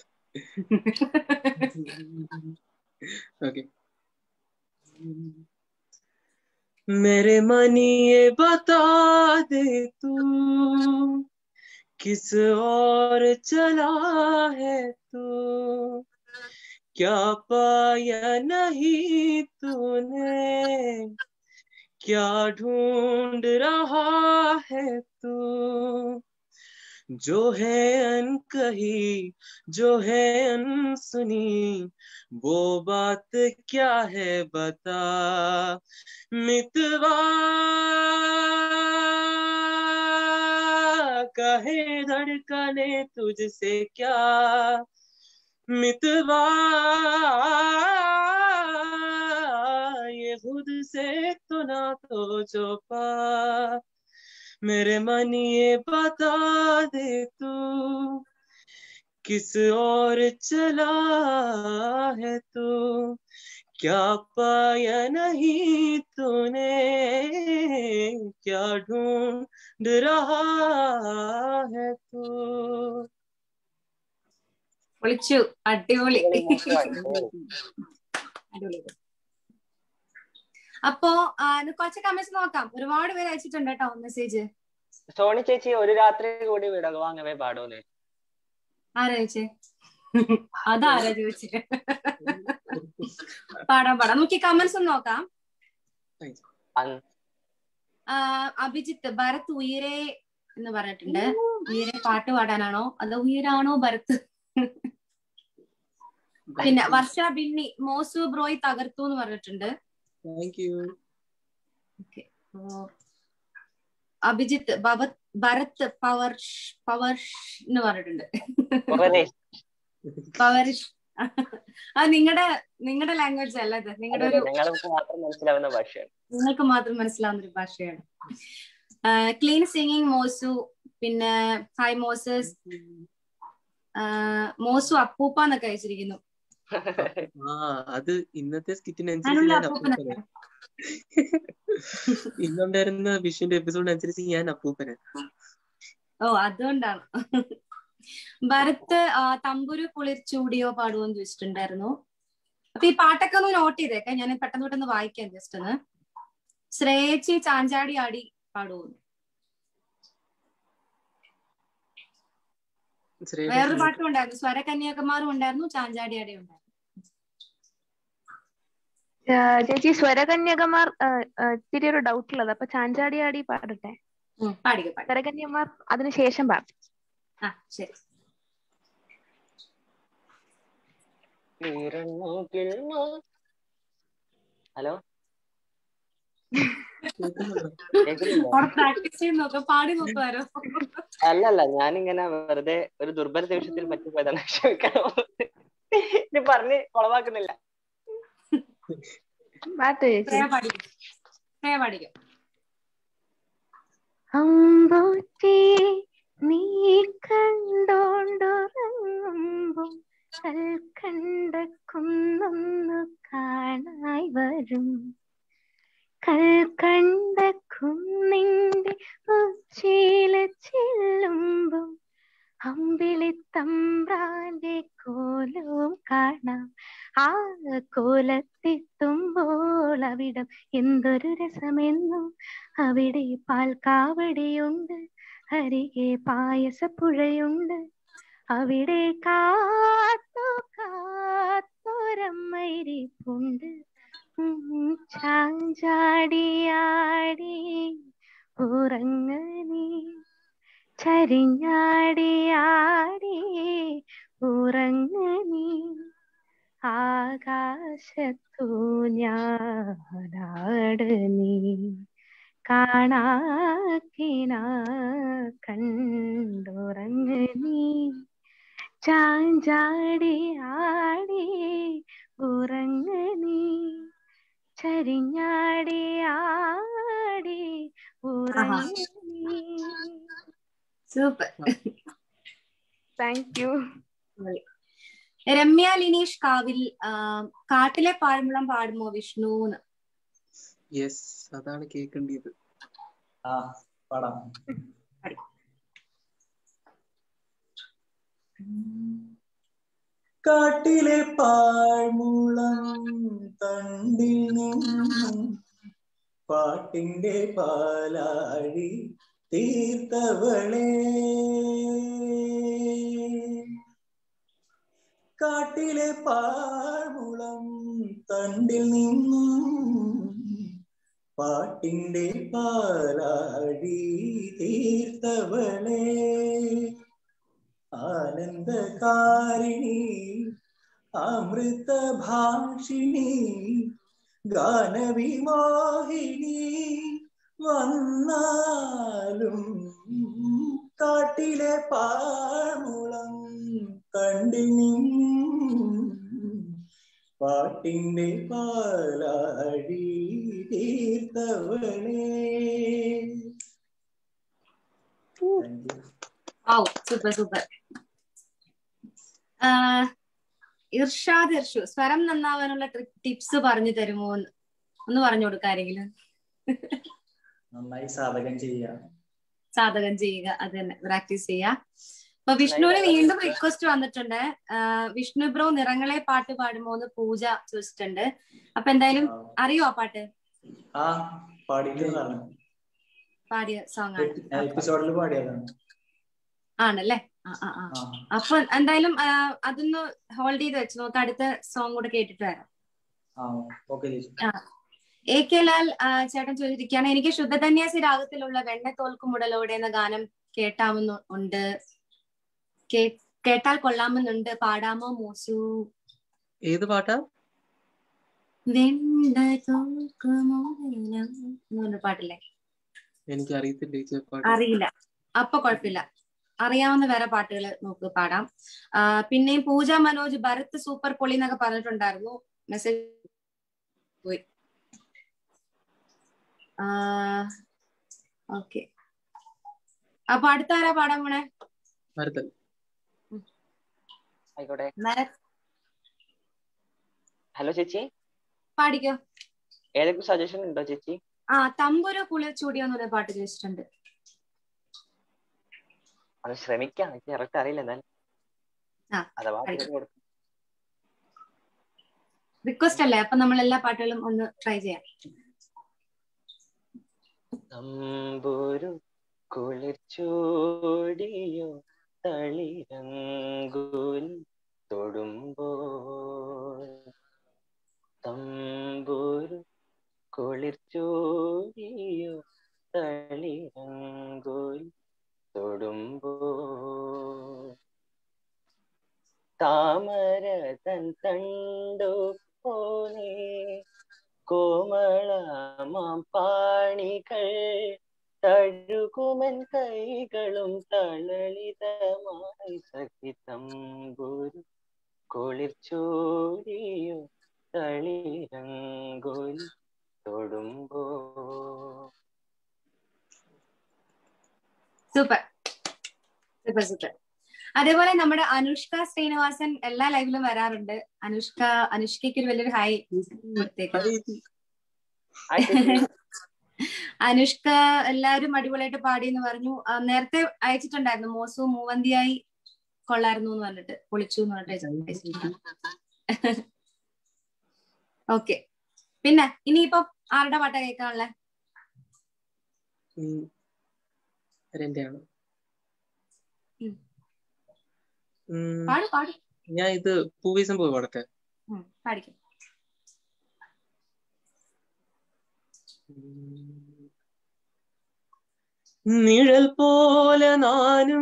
ओके। मेरे मन ये बता दे तू किस और चला है तू, क्या पाया नहीं तूने, क्या ढूंढ रहा है तू, जो है अनकही जो है अनसुनी, वो बात क्या है बता मितवा, कहे धड़कने तुझसे क्या मितवा, ये खुद से चौपा मेरे मन ये बता दे तू किस और चला है तू क्या पाया नहीं तूने क्या ढूंढ रहा है तू വിളിച്ചു അടിപൊളി അടിപൊളി മോശം അടിപൊളി. അടിപൊളി. അപ്പോ ആ, ഇത് കുറച്ച് കമന്റ്സ് നോക്കാം. ഒരുപാട് പേര് അയച്ചിട്ടുണ്ട് കേട്ടോ മെസ്സേജ്. സോണി ചേച്ചി ഒരു രാത്രി കൂടി വിടവാങ്ങവേ പാടൂന്ന്. ആരാ ചോദിച്ചേ? അതാരാ ചോദിച്ചേ? പാടാം പാടാം. നമുക്ക് ഈ കമന്റ്സ് ഒന്ന് നോക്കാം. അന്ന് ആ, അഭിജിത്ത് ഭരത് ഉയരെ എന്ന് പറഞ്ഞിട്ടുണ്ട്. ഉയരെ പാട്ട് പാടാനാണോ അതോ ഉയരാണോ ഭരത്? പിന്നെ വർഷ ബിന്നി മോസു ബ്രോയ് തകർത്തു എന്ന് പറഞ്ഞിട്ടുണ്ട്. Thank you. അഭിജിത്ത് ഭവത് ഭരത് പവർ പവർ എന്ന് പറഞ്ഞിട്ടുണ്ട്. പവരേഷ്. പവറിഷ് അത് നിങ്ങളുടെ നിങ്ങളുടെ ലാംഗ്വേജ് അല്ല, ഇത് നിങ്ങളുടെ ഒരു നിങ്ങൾക്ക് മാത്രം മനസ്സിലാവുന്ന ഭാഷയാണ്. നിങ്ങൾക്ക് മാത്രം മനസ്സിലാവുന്ന ഒരു ഭാഷയാണ്. ക്ലീൻ സിംഗിങ് മോസു, പിന്നെ ഹായ് മോസസ്, മോസു അപ്പൂപ്പ എന്നൊക്കെ അയച്ചിരിക്കുന്നു. ആ അത് ഇന്നത്തെ ഞാനുള്ള സ്കിറ്റിനനുസരിച്ച് ഞാൻ അപ്പൂപ്പനല്ല. അപ്പൂപ്പനെ ഇന്നുണ്ടായിരുന്ന വിഷുവിന്റെ എപ്പിസോഡ് അനുസരിച്ച് ഞാൻ അപ്പൂപ്പനെ. ഓ അതുകൊണ്ടാണ്. ഭരത് ആ, തമ്പുരു കുളിർച്ചൂടിയോ പാടുവോന്ന് ചോദിച്ചിട്ടുണ്ടായിരുന്നു. അപ്പൊ ഈ പാട്ടൊക്കെ ഒന്ന് നോട്ട് ചെയ്തേക്കെ, ഞാൻ പെട്ടെന്ന് പെട്ടെന്ന് വായിക്കാം ജസ്റ്റ് ഒന്ന്. ശ്രേയച്ചി ചാഞ്ചാടി ആടി പാടുവോന്ന്. ശ്രേയ വേറൊരു പാട്ടും ഉണ്ടായിരുന്നു, സ്വരകന്യാകുമാരും ഉണ്ടായിരുന്നു, ചാഞ്ചാടി ആടി ഉണ്ടായിരുന്നു. ആ, ചേച്ചി സ്വരകന്യകമാർ ആ, ആ, ഇത്തിരി ഒരു ഡൗട്ട് ഉള്ളത്. അപ്പൊ ചാഞ്ചാടി ആടി പാടട്ടെ. ഉം, പാടിക്കോ പാടി. സ്വരകന്യമാർ അതിനുശേഷം പാടും. ആ ശരി. ഹലോ കേൾക്കുന്നുണ്ടോ? കേൾക്കുന്നില്ല? അവിടെ പ്രാക്ടീസ് ചെയ്ത് നോക്കാം, പാടി നോക്കുവാരോ. അല്ലല്ല ഞാനിങ്ങനെ വെറുതെ ഒരു ദുർബല നിമിഷത്തിൽ പറ്റിപ്പോയതാണ്. ക്ഷമിക്കണം. ഇത് പറഞ്ഞ് കൊളവാക്കുന്നില്ല. പാട്ട് ചേച്ചി. ശ്രേയ പാടിക്കും, ശ്രേയ പാടിക്കും. അമ്പൂറ്റി നീ കണ്ടോണ്ടുറങ്ങുമ്പം കൽക്കണ്ട കുന്നൊന്നു കാണായി വരും. കൽക്കണ്ട കുന്നിന്റെ ഉച്ചില ചെല്ലുമ്പം അമ്പിളി തമ്പ്രാന്റെ കോലവും കാണാം. ആ കോലത്തെത്തുമ്പോൾ അവിടം എന്തൊരു രസമെന്നും. അവിടെ പാൽക്കാവടിയുണ്ട്, അരികെ പായസപ്പുഴയുണ്ട്. അവിടെ കാത്തു കാത്തൊരമ്മയിരിപ്പുണ്ട്. ചാഞ്ചാടിയാടി ഉറങ്ങനീ ചരിഞ്ഞാടിയാടി ഉറങ്ങനീ ആകാശത്തു ഞാനാട് നീ കാണാക്കിന കണ്ടുറങ്ങനീ ചാഞ്ചാടിയാടി ഉറങ്ങനീ ചരിഞ്ഞാടിയാടി ഉറങ്ങനീ. Super. Thank you. Ramya Lineesh Kavil ആ, കാട്ടിലെ പാഴ്മുളം പാടുമോ വിഷ്ണു? യെസ്, അതാണ് കേൾക്കേണ്ടത്. ആ പാടാം. കാട്ടിലെ പാഴ്മുളം തണ്ടിൽ നിന്നും പാട്ടിന്റെ പാലാഴി തീർത്തവളെ, കാട്ടിലെ പാഴ്മുളം തണ്ടിൽ നിന്നും പാട്ടിന്റെ പാലാഴി തീർത്തവളെ, ആനന്ദകാരിണി അമൃതഭാഷിണി ഗാനവിമോഹിനി വന്നാലും കാട്ടിലെ പാഴ്മുളം കണ്ടിൽ നിന്നും പാട്ടിന്റെ പാലാഴി തീർത്തവണേ. Thank you. ഔ സൂപ്പർ സൂപ്പർ. ഇർഷാദ് ഇർഷു, സ്വരം നന്നാവാനുള്ള ടിപ്സ് പറഞ്ഞു തരുമോ എന്ന് ഒന്ന് പറഞ്ഞു കൊടുക്കാരെങ്കിലും. നന്നായി സാധകം ചെയ്യാം. സാധകം ചെയ്യുക, അത് തന്നെ പ്രാക്ടീസ് ചെയ്യുക. അപ്പൊ വിഷ്ണുവിന് വീണ്ടും റിക്വസ്റ്റ് വന്നിട്ടുണ്ട്. വിഷ്ണു ബ്രോ നിറങ്ങളെ പാട്ട് പാടുമോ എന്ന് പൂജ ചോദിച്ചിട്ടുണ്ട്. അപ്പൊ എന്തായാലും അറിയോ ആ പാട്ട്? ആ പാടിയതാണ്, പാടിയ സോങ് ആണ്, എപ്പിസോഡിൽ പാടിയതാണ്. ആണല്ലേ? ആ ആ ആ അപ്പൊ എന്തായാലും അതൊന്ന് ഹോൾഡ് ചെയ്ത് വെച്ച് നമുക്ക് അടുത്ത സോങ് കൂടെ കേട്ടിട്ട് വരാം. എ കെ ലാൽ ചേട്ടൻ ചോദിച്ചിരിക്കുകയാണ്, എനിക്ക് ശുദ്ധധന്യാസി രാഗത്തിലുള്ള വെണ്ണ തോൽക്കും ഉടലോടെ എന്ന ഗാനം കേട്ടാമെന്ന് ഉണ്ട്, കേട്ടാൽ കൊള്ളാമെന്നുണ്ട്, പാടാമോ മോസു? ഏത് പാട്ടാ? വെണ്ണ തോൽക്കുമോ പാട്ടില്ലേ? എനിക്ക് അറിയത്തില്ല. അറിയില്ല, അപ്പൊ കുഴപ്പമില്ല, അറിയാവുന്ന വേറെ പാട്ടുകൾ നമുക്ക് പാടാം. പിന്നെയും പൂജ മനോജ് ഭരത് സൂപ്പർ പൊളി എന്നൊക്കെ പറഞ്ഞിട്ടുണ്ടായിരുന്നു, മെസ്സേജ് പോയി. ഓക്കെ, അപ്പൊ അടുത്ത ആരാ പാടാൻ പോണേ? ആയിക്കോട്ടെ. ഹലോ ചേച്ചി, പാടിക്കോ. ഏതൊക്കെ സജഷൻ ഉണ്ടോ ചേച്ചി? ആ തമ്പുരു കുളിർ ചൂടിയോ എന്നൊരു പാട്ട് ചോദിച്ചിട്ടുണ്ട്. അത് ശ്രമിക്കാം, എനിക്ക് കറക്റ്റ് അറിയില്ല, എന്നാൽ അഥവാ റിക്വസ്റ്റ് അല്ലേ, അപ്പൊ നമ്മൾ എല്ലാ പാട്ടുകളും ഒന്ന് ട്രൈ ചെയ്യാം. തമ്പുരു കുളിർ ചൂടിയോ തളിരങ്കുൽ തൊടുമ്പോൾ, തമ്പുരു കുളിർ ചൂടിയോ തളിരങ്കുൽ തൊടുമ്പോൾ, താമര തൻ തണ്ടു പോലെ കോമളമാം പാണികൾ തഴുകുമൻ കൈകളും തളളിതമായി സഖി തമ്പുരു കുളിർ ചൂടിയോ തളിരങ്കുൽ തൊടുമ്പോ. Super super super. അതേപോലെ നമ്മുടെ അനുഷ്ക ശ്രീനിവാസൻ എല്ലാ ലൈവിലും വരാറുണ്ട്. അനുഷ്ക അനുഷ്കയ്ക്ക് ഒരു വലിയൊരു ഹായ് കൊടുത്തേക്കാം. അനുഷ്ക എല്ലാരും അടിപൊളിയായിട്ട് പാടി എന്ന് പറഞ്ഞു. നേരത്തെ അയച്ചിട്ടുണ്ടായിരുന്നു, മോസു മൂവന്തിയായി കൊള്ളായിരുന്നു എന്ന് പറഞ്ഞിട്ട്, പൊളിച്ചു എന്ന് പറഞ്ഞിട്ട്. ഓക്കെ, പിന്നെ ഇനിയിപ്പം ആരുടെ പാട്ടാ കേൾക്കാനുള്ളേ? ഞാൻ ഇത് പൂവീസം പോയി പാടട്ടെ. പാടിക്കും. നിഴൽ പോലെ നാനും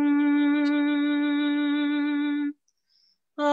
ആ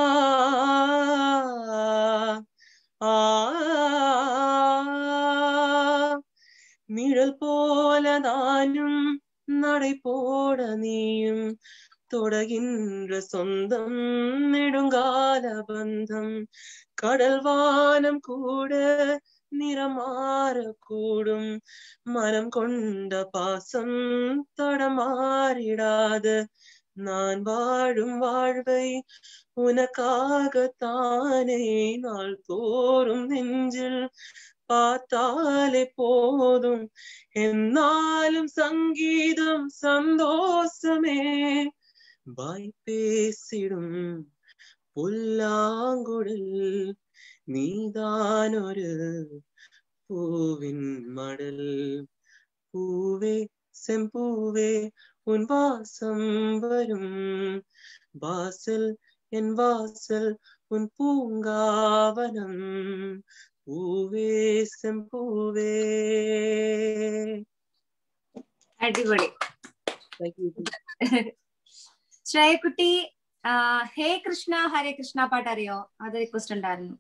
നിഴൽ പോലെ നാനും നടை போட நீயும் தொடகின்ற சொந்தம் நெடுங்கால பந்தம் கடல் வானம் கூட நிறம் மாறக்கூடும் மனம் கொண்ட பாசம் தடமாறிடாத நான் வாழும் வாழ்வை உனக்காகத்தானே நாள் தோறும் நெஞ்சில் பார்த்தாலே போதும் എന്നാലും സംഗീതം സന്തോഷമേ വായ് പേസിടും പുല്ലാങ്കുഴൽ നീതാനൊരു പൂവിൻ മടൽ പൂവേ செம்பூவே உன் வாசம் வரும் வாசல் என் வாசல் உன் பூங்காவனம் പൂവേ സെമ്പൂവേ. അടിപൊളി. ശ്രേയക്കുട്ടി, ഹേ കൃഷ്ണ ഹരേ കൃഷ്ണ പാട്ട് അറിയോ? അത് റിക്വസ്റ്റ് ഉണ്ടായിരുന്നു.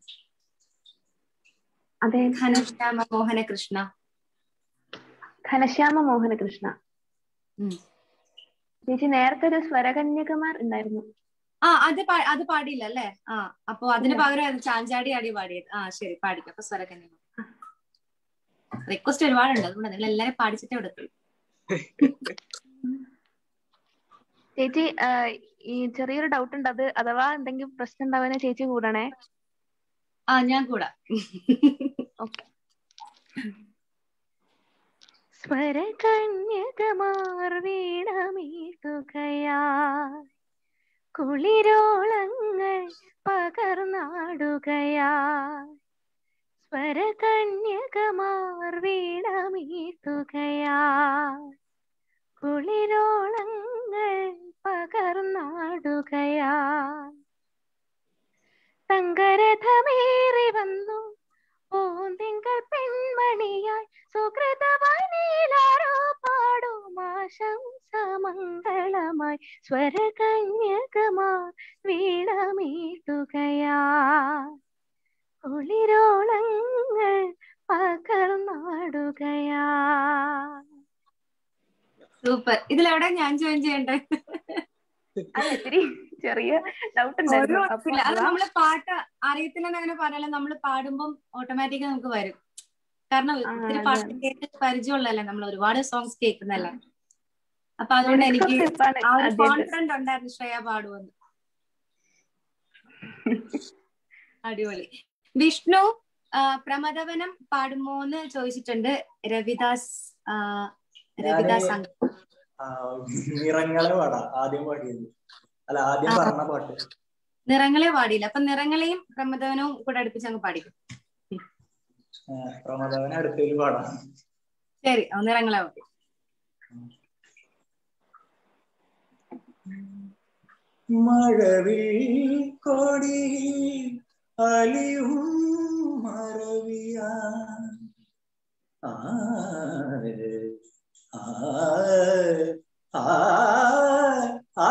അതെ, ഘനശ്യാമ മോഹന കൃഷ്ണ. ഘനശ്യാമ മോഹന കൃഷ്ണ ചേച്ചി, നേരത്തെ ഒരു സ്വരകന്യകമാർ ഉണ്ടായിരുന്നു. ആ അത് പാ- അത് പാടിയില്ല അല്ലേ? ആ അപ്പൊ അതിന് പകരം ചാഞ്ചാടി ആടി പാടിയത്. ആ ശരി, പാടിക്കും. അപ്പൊ സ്വരക്കന്യ റിക്വസ്റ്റ് ഒരുപാടുണ്ട്, അതുകൊണ്ട് നിങ്ങൾ എല്ലാരും പാടിച്ചിട്ടേ എടുക്കുള്ളൂ. ചേച്ചി ആ, ഈ ചെറിയൊരു ഡൗട്ട് ഉണ്ട്, അത് അഥവാ എന്തെങ്കിലും പ്രശ്നം ഉണ്ടാവാനെ ചേച്ചി കൂടണേ. ആ ഞാൻ കൂടാ. ഓക്കെ. സ്വരകന്യകമാർ വീണമീട്ടുകയാ, കുളിരോളങ്ങൾ പകർന്നാടുകയാ. സ്വരകന്യകമാർ വീണമീട്ടുകയാ, കുളിരോളങ്ങൾ പകർന്നാടുകയാ. തങ്കരഥമേറി വന്നു പൂന്തിങ്കൾ പെൺമണിയായി, സുകൃതവനിലാരോ പാടും ആശംസമംഗളമായി. സ്വരകന്യകമാർ വീണമീട്ടുകയാ, കുളിരോളങ്ങൾ പകർന്നാടുകയാ. സൂപ്പർ. ഇതിലെവിടെ ഞാൻ ജോയിൻ ചെയ്യണ്ടേ? അല്ല, ഇത്തിരി ചെറിയ ഡൗട്ട് ഒരു ഉണ്ടായിരുന്നു. അപ്പൊ കുഴപ്പമില്ല. അത് അഥവാ നമ്മള് പാട്ട് അറിയത്തില്ലെന്ന് അങ്ങനെ പറയാൻ നമ്മൾ പാടുമ്പോൾ ഓട്ടോമാറ്റിക്കലി നമുക്ക് വരും. കാരണം ആ, ഒത്തിരി അതെ. പാട്ട് കേട്ട് പരിചയമുള്ളതല്ലേ, നമ്മൾ ഒരുപാട് സോങ്സ് കേൾക്കുന്നല്ലേ. അപ്പൊ അതുകൊണ്ട് ലിറിക്സ് എനിക്ക് ഒക്കെ ഇപ്പാണ് ആ ഒരു ആദ്യമായിട്ട്. കോൺഫിഡന്റ് ഉണ്ടായിരുന്നു ശ്രേയ പാടുമെന്ന്. അടിപൊളി. വിഷ്ണു ആ, പ്രമദവനം പാടുമോന്ന് ചോദിച്ചിട്ടുണ്ട് രവിദാസ്. ആ, ഞാന് രവിദാസ് അങ്ക ആ, നിറങ്ങളെ പാടാ ആദ്യം പാടിയത്. അല്ല ആദ്യം ആ, പറഞ്ഞ പാട്ട്. നിറങ്ങളെ പാടിയില്ല. അപ്പൊ നിറങ്ങളെയും പ്രമദവനവും കൂടെ അടുപ്പിച്ച് അങ്ങ് പാടിക്കും. ആ, പ്രമദവന അടുത്തേക്ക് പാടാം. ശരി, ആ, നിറങ്ങളെ പാടി. മഴവിൽ കൊടി അലിയും മറവിയാ, ആ ആ ആ ആ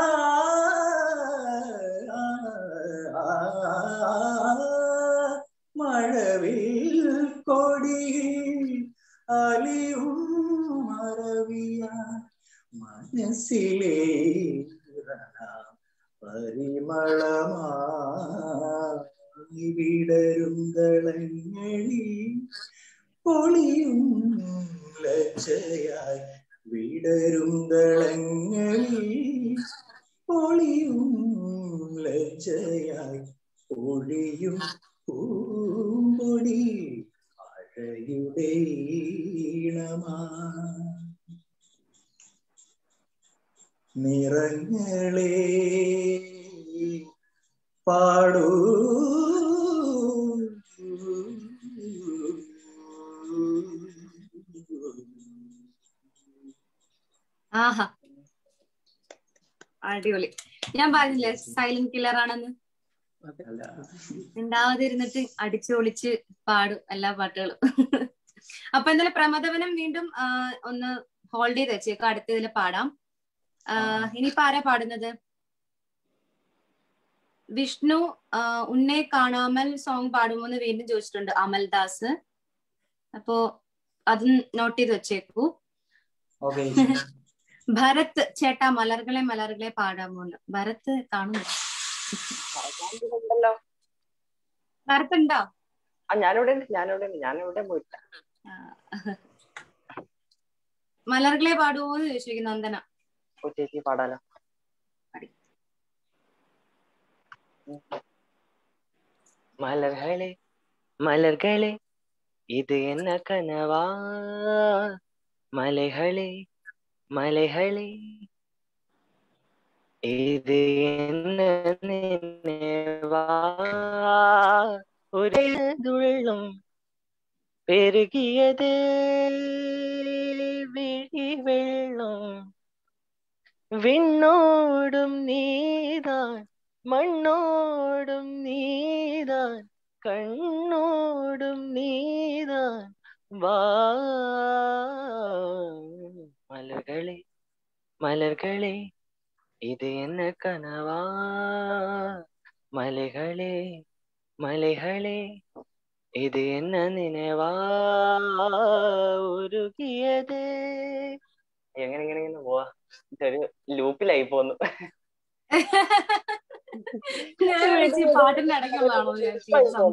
മഴവിൽ കൊടി അലിയും മറവിയാ, മനസ്സിലെ പരിമളമായി വിടരും ദളങ്ങളിൽ പൊളിയും ലജ്ജയായി, വിടരും ദളങ്ങളിൽ പൊളിയും ലജ്ജയായി, പൊഴിയും പൂമ്പൊടി അഴയുടെ ഈണമാ, നിറങ്ങളെ പാടൂ ആഹാ, അടിപൊളി. ഞാൻ പറഞ്ഞില്ലേ സൈലന്റ് കില്ലർ ആണെന്ന്. അല്ല ഉണ്ടാവാതിരുന്നിട്ട് അടിച്ചു പൊളിച്ച് പാടും എല്ലാ പാട്ടുകളും. അപ്പൊ എന്തായാലും പ്രമദവനം വീണ്ടും ആ, ഒന്ന് ഹോൾഡ് ചെയ്ത് വെച്ചേക്കും, അടുത്തതിൽ പാടാം. ആ, ഇനിയിപ്പോ ആരാ പാടുന്നത്? വിഷ്ണു ആ, ഉന്നെ കാണാമൽ സോങ് പാടുമോന്ന് വീണ്ടും ചോദിച്ചിട്ടുണ്ട് അമൽദാസ്. അപ്പോ അത് നോട്ട് ചെയ്ത് വെച്ചേക്കൂ. ഓക്കെ. ഭരത് ചേട്ടാ മലർകളെ മലർകളെ പാടാമോന്ന്. ഭരത് കാണുന്നു. ഉണ്ടല്ലോ. ഭരത് ഉണ്ടോ? ആ ഞാനിവിടെ ഉണ്ട് ഞാനിവിടെ ഉണ്ട് ഞാനിവിടെ പോയിട്ടില്ല. ആ. മലർകളെ പാടുമോന്ന് ചോദിച്ചിരിക്കുന്നു നന്ദന. ഓ ചേച്ചി പാടാലോ. മലർകളെ മലർകളെ ഇത് എന്ന കനവാ, മലകളെ മലകളെ ഇത് എന്ന നിனைவா, ഒരേ തുള്ളം പെരുകിയത് വിഴി വെള്ളം, വിണ്ണോടും നീതാൻ മണ്ണോടും നീതാൻ കണ്ണോടും നീതാൻ വാ, മലകളെ മലകളെ ഇത് എന്ന കനവാ, മലകളെ മലകളെ ഇത് എന്ന നിனைவா, ഉരുകിയത്. എങ്ങനെ ഇങ്ങനെ ഇങ്ങനെ പോവാ, ഒരു ലൂപ്പിലായി പോന്നു. ഞാൻ വിളിച്ച് പാട്ടിന്റെ ഇടയ്ക്കുള്ളതാണോ വിചാരിച്ചു.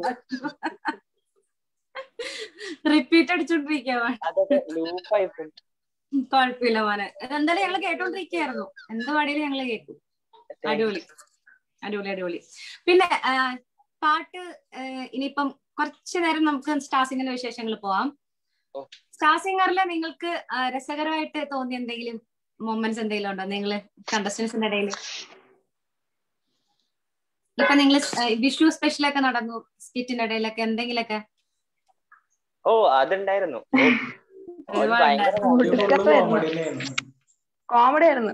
റിപ്പീറ്റ് അടിച്ചോണ്ടിരിക്കുക. കുഴപ്പമില്ല മോനെ, എന്തായാലും ഞങ്ങള് കേട്ടോണ്ടിരിക്കുകയായിരുന്നു. എന്ത് പാടിയാലും ഞങ്ങള് കേൾക്കും. അടിപൊളി അടിപൊളി അടിപൊളി. പിന്നെ പാട്ട് ഇനിയിപ്പം കുറച്ചു നേരം നമുക്ക് സ്റ്റാർ സിംഗറിന്റെ വിശേഷങ്ങൾ പോവാം. സ്റ്റാർ സിംഗറിലെ നിങ്ങൾക്ക് രസകരമായിട്ട് തോന്നിയ എന്തെങ്കിലും മൊമെന്റ്സ് എന്തെങ്കിലും ഉണ്ടോ നിങ്ങള് കണ്ടസ്റ്റൻസിന്റെ ഇടയിൽ? ഇപ്പൊ നിങ്ങള് വിഷു സ്പെഷ്യലൊക്കെ നടന്നു, സ്കിറ്റിന്റെ ഇടയിലൊക്കെ എന്തെങ്കിലൊക്കെ? ഓ അതുണ്ടായിരുന്നു. കോമഡി ആയിരുന്നു.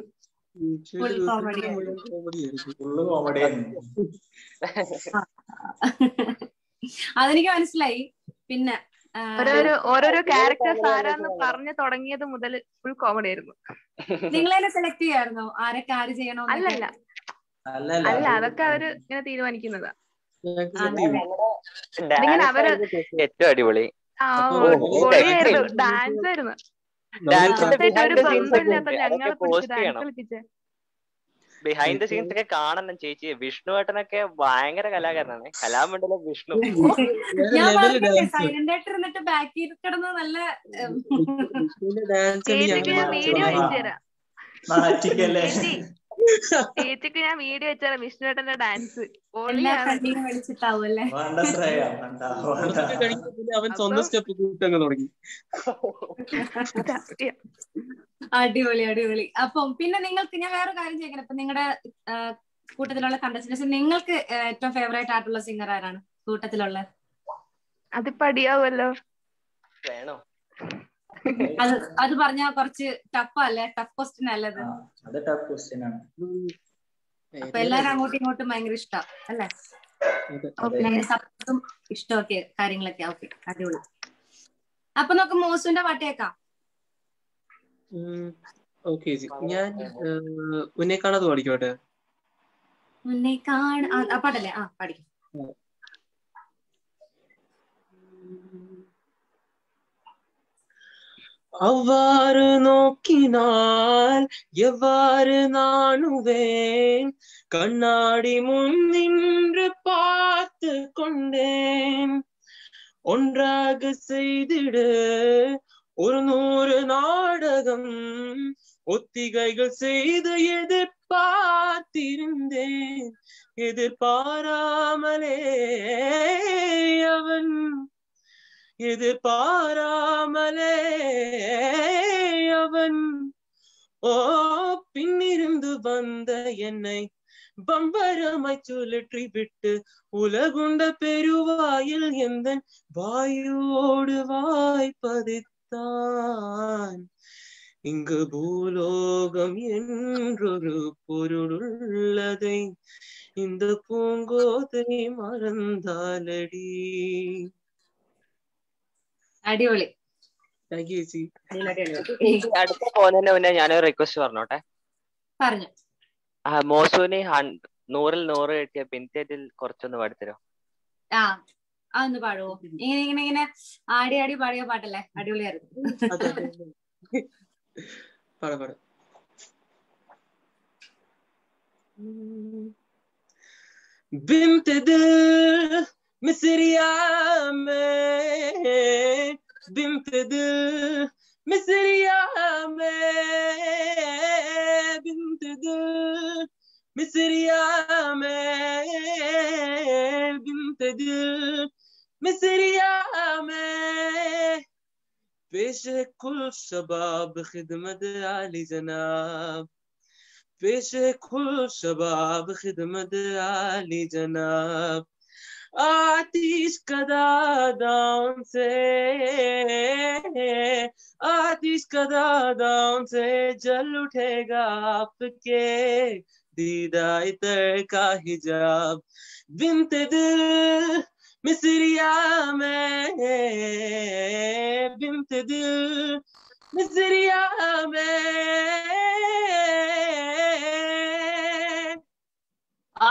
അതെനിക്ക് മനസ്സിലായി. പിന്നെ ഓരോരോ ഓരോരോ ക്യാരക്ടേഴ്സ് ആരാന്ന് പറഞ്ഞു തുടങ്ങിയത് മുതൽ ഫുൾ കോമഡി ആയിരുന്നു. നിങ്ങളെന്നെ സെലക്ട് ചെയ്യായിരുന്നോ ആരൊക്കെ ആര് ചെയ്യണോ? അല്ലല്ല അല്ല, അതൊക്കെ അവര് ഇങ്ങനെ തീരുമാനിക്കുന്നതാ. ഇങ്ങനെ അവര് ഏറ്റവും അടിപൊളി പൊളിയായിരുന്നു. ഡാൻസ് ആയിരുന്നു. ഒരു ബന്ധമില്ലാത്ത ഞങ്ങളെ പിടിച്ച് ഡാൻസ് കളിപ്പിച്ചേ. ബിഹൈൻഡ് ദ സീൻസ് ഒക്കെ കാണണം ചേച്ചി. വിഷ്ണുവേട്ടനൊക്കെ ഭയങ്കര കലാകാരനാണ്. കലാമണ്ഡലം വിഷ്ണു. ഞാൻ പറഞ്ഞില്ലേ സൈലന്റ് ആയിട്ട് ഇരുന്നിട്ട് ബാക്കിൽ കിടന്ന് നല്ല ചേച്ചിക്ക് ഞാൻ വീഡിയോ അയച്ചു തരാം. ചേച്ചിക്ക് ഞാൻ വീഡിയോ അയച്ചുതരാം വിഷ്ണുവേട്ടന്റെ ഡാൻസ്. അവൻ സ്വന്തം സ്റ്റെപ്പ് കൂട്ടങ്ങ് തുടങ്ങി. അടിപൊളി അടിപൊളി. അപ്പം പിന്നെ നിങ്ങൾക്ക് ഞാൻ വേറെ കാര്യം ചോദിക്കണം. ഇപ്പൊ നിങ്ങളുടെ കൂട്ടത്തിലുള്ള കണ്ടസ്റ്റൻസ് നിങ്ങൾക്ക് ഏറ്റവും ഫേവറേറ്റ് ആയിട്ടുള്ള സിംഗർ ആരാണ് കൂട്ടത്തിലുള്ള? അതിപ്പോ അടിയാവുമല്ലോ. വേണോ? അത് അത് പറഞ്ഞാ കുറച്ച് ടഫ് അല്ലേ? ടഫ് ക്വസ്റ്റ്യൻ അല്ലേ അത്? അത് ടഫ് ക്വസ്റ്റ്യൻ ആണ്. അപ്പൊ എല്ലാരും അങ്ങോട്ടും ഇങ്ങോട്ടും ഭയങ്കര ഇഷ്ടം അല്ലേ? സപ്പോർട്ടും ഇഷ്ടമൊക്കെ കാര്യങ്ങളൊക്കെ. ഓക്കെ അടിപൊളി. അപ്പൊ നമുക്ക് മോസുവിന്റെ പാട്ട് കേൾക്കാം. ഓക്കെ, ഞാൻ ഉന്നെ കാണാതെ പാടിക്കോട്ടെ. ഉന്നെ കാണാ പാട്ടല്ലേ? ആ പാടിക്കും. அவ்வாறு நோக்கினால் எவ்வாறு நாணுவேன், கண்ணாடி முன் நின்று பார்த்து கொண்டேன். ஒன்றாக செய்திடு ஒரு நூறு நாடகம், ஒத்திகைகள் செய்து எதிர்பார்த்திருந்தேன். எதிர்பாராமலே அவன் எதிர்பாராமலே அவன் ஓ பின்னிருந்து வந்த என்னை பம்பரமாய் சுழற்றி விட்டு உலகுண்ட பெருவாயில் எந்த வாயோடு வாய்ப்பதித்தான். இங்கு பூலோகம் என்றொரு பொருளுள்ளதை இந்த பூங்கோதை மறந்தாலடி. അടിപൊളി. അടുത്ത പോകുന്നതിന് മുന്നേ ഞാനൊരു റിക്വസ്റ്റ് പറഞ്ഞോട്ടെ. പറഞ്ഞു. മോസുവിന് നൂറിൽ നൂറ് കിട്ടിയ പിൻതേറ്റിൽ കുറച്ചൊന്ന് പാടിത്തരോ? ആ അതൊന്ന് പാടുവോ? ഇങ്ങനെ ഇങ്ങനെ ഇങ്ങനെ ആടി ആടി പാടിയ പാട്ടല്ലേ? അടിപൊളിയായിരുന്നു. मिसरिया में बिंत दिल, मिसरिया में बिंत दिल, मिसरिया में बिंत दिल, मिसरिया में पेश कुल शबाब खिदमत आली जनाब, पेश कुल शबाब खिदमत आली जनाब. आतिश कदादाओं से आतिश कदादाओं से जल उठेगा आपके दीदार तर का हिजाब. बिंत दिल मिसरिया में बिंत दिल मिसरिया में. ആ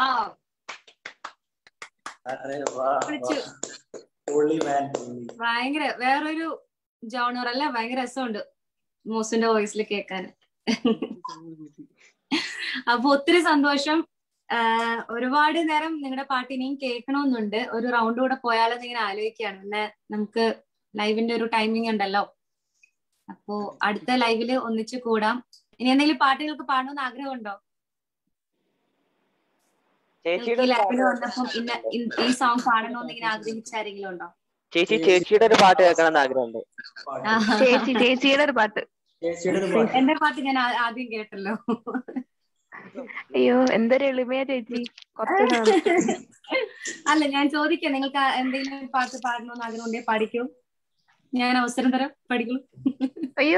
ഭയങ്കര വേറൊരു ജോണർ അല്ല. ഭയങ്കര രസമുണ്ട് മോസിന്റെ വോയിസിൽ കേൾക്കാൻ. അപ്പൊ ഒത്തിരി സന്തോഷം. ആഹ് ഒരുപാട് നേരം നിങ്ങളുടെ പാട്ട് ഇനിയും കേൾക്കണമെന്നുണ്ട്. ഒരു റൗണ്ട് കൂടെ പോയാലോ ഇങ്ങനെ ആലോചിക്കുകയാണ്. പിന്നെ നമുക്ക് ലൈവിന്റെ ഒരു ടൈമിംഗ് ഉണ്ടല്ലോ. അപ്പോ അടുത്ത ലൈവില് ഒന്നിച്ച് കൂടാം. ഇനി എന്തെങ്കിലും പാട്ടുകൾക്ക് പാടണമെന്ന് ആഗ്രഹമുണ്ടോ? ചേച്ചിയുടെ ഈ ഒരു ലൈവില് പാട്ട് വന്നപ്പം ഇന്ന ഇൻ- ഈ സോങ് പാടണമെന്ന് ഇങ്ങനെ ആഗ്രഹിച്ച ആരെങ്കിലും ഉണ്ടോ? ചേച്ചി ചേച്ചിയുടെ ഒരു പാട്ട് കേൾക്കണമെന്ന് ആഗ്രഹമുണ്ട്. ആഹ്. ചേച്ചി ചേച്ചിയുടെ ഒരു പാട്ട്. ചേച്ചിയുടെ ഒരു പാട്ട്. എന്റെ പാട്ട് ഞാൻ ആ- ആദ്യം കേട്ടല്ലോ. അയ്യോ എന്തൊരു എളിമയാ ചേച്ചി. കുറച്ചുകൂടെ വന്നു. അല്ല, ഞാൻ ചോദിക്കാം, നിങ്ങൾക്ക് ആ- എന്തെങ്കിലും പാട്ട് പാടണമെന്ന് ആഗ്രഹം ഉണ്ടെങ്കിൽ പഠിക്കൂ, ഞാൻ അവസരം തരാം, പഠിക്കൂ. അയ്യോ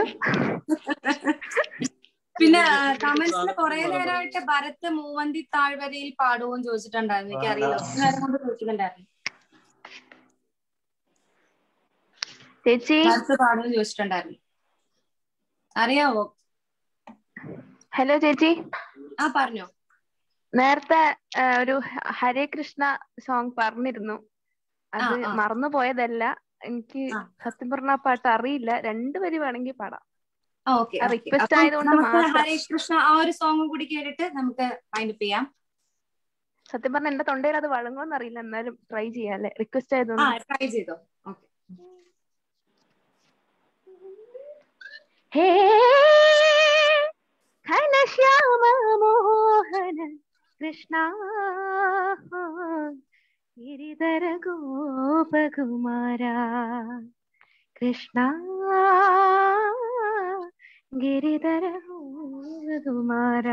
പിന്നെ കമന്റ്സിൽ കുറെ നേരമായിട്ട് ഭരത് മൂവന്തി താഴ്വരയിൽ പാടുവോന്ന് ചോദിച്ചിട്ടുണ്ടായിരുന്നു. എനിക്ക് അറിയില്ല, ഒത്തിരി നേരം കൊണ്ട് ചോദിക്കുന്നുണ്ടായിരുന്നു. ചേച്ചി ഭരത് പാടുവോന്ന് ചോദിച്ചിട്ടുണ്ടായിരുന്നു. അറിയാവോ? ഹലോ ചേച്ചി. ആ പറഞ്ഞോ. നേരത്തെ ആ, ഒരു ഹ- ഹരേ കൃഷ്ണ സോങ് പറഞ്ഞിരുന്നു. ആ അത് ആ മറന്നു പോയതല്ല. എനിക്ക് ആ സത്യം പറഞ്ഞ ആ പാട്ട് അറിയില്ല. രണ്ടുപേര് വേണമെങ്കിൽ പാടാം. Okay okay. റിക്വസ്റ്റ് അപ്പം ആയതുകൊണ്ട് നമുക്ക് മാത്രം. ഹരേ കൃഷ്ണ ആ ഒരു സോങ്ങും കൂടി കേട്ടിട്ട് നമുക്ക് വൈൻഡപ്പ് ചെയ്യാം. സത്യം പറഞ്ഞ എന്റെ തൊണ്ടയിൽ അത് വഴങ്ങുമെന്ന് അറിയില്ല. എന്നാലും ട്രൈ ചെയ്യാല്ലേ, റിക്വസ്റ്റ് ആ ആയതുകൊണ്ട്. ട്രൈ ചെയ്തോ. ഓക്കെ. ഹേ ഘനശ്യാമ മോഹന കൃഷ്ണ ഗിരിധര ഗോപകുമാര കൃഷ്ണ ഗിരിധര ഗോപകുമാര.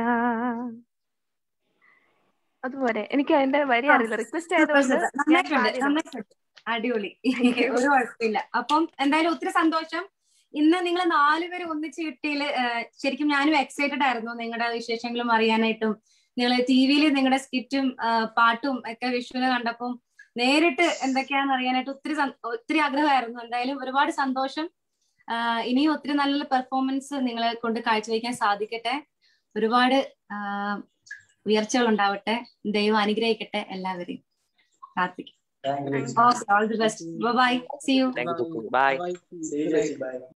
അതുപോലെ എനിക്ക് അതിന്റെ വരി അറിയില്ല. റിക്വസ്റ്റ് സൂപ്പർ ആയതുകൊണ്ട് സൂപ്പർ. ഞാൻ നന്നായിട്ടുണ്ട്, പാടിയതാണ്. നന്നായിട്ടുണ്ട്. അടിപൊളി. Thank you. ഒരു കുഴപ്പമില്ല. അപ്പം എന്തായാലും ഒത്തിരി സന്തോഷം. ഇന്ന് നിങ്ങൾ നാലുപേരും ഒന്നിച്ച് കിട്ടിയതില് ശരിക്കും ഞാനും എക്സൈറ്റഡ് ആയിരുന്നു നിങ്ങളുടെ വിശേഷങ്ങളും അറിയാനായിട്ടും. നിങ്ങൾ ടി വിയിൽ നിങ്ങളുടെ സ്കിറ്റും പാട്ടും ഒക്കെ വിഷ്വല് കണ്ടപ്പം നേരിട്ട് എന്തൊക്കെയാണെന്ന് അറിയാനായിട്ട് ഒത്തിരി സം- ഒത്തിരി ആഗ്രഹമായിരുന്നു. എന്തായാലും ഒരുപാട് സന്തോഷം. ആഹ് ഇനിയും ഒത്തിരി നല്ല പെർഫോമൻസ് നിങ്ങളെ കൊണ്ട് കാഴ്ചവെക്കാൻ സാധിക്കട്ടെ. ഒരുപാട് ആഹ് ഉയർച്ചകൾ ഉണ്ടാവട്ടെ. ദൈവം അനുഗ്രഹിക്കട്ടെ എല്ലാവരെയും. പ്രാർത്ഥിക്കാം. Thank you. Thank you. Okay, all the best. Bye. See you. Thank you ചേച്ചി. ബൈ. See you, ചേച്ചി. Bye.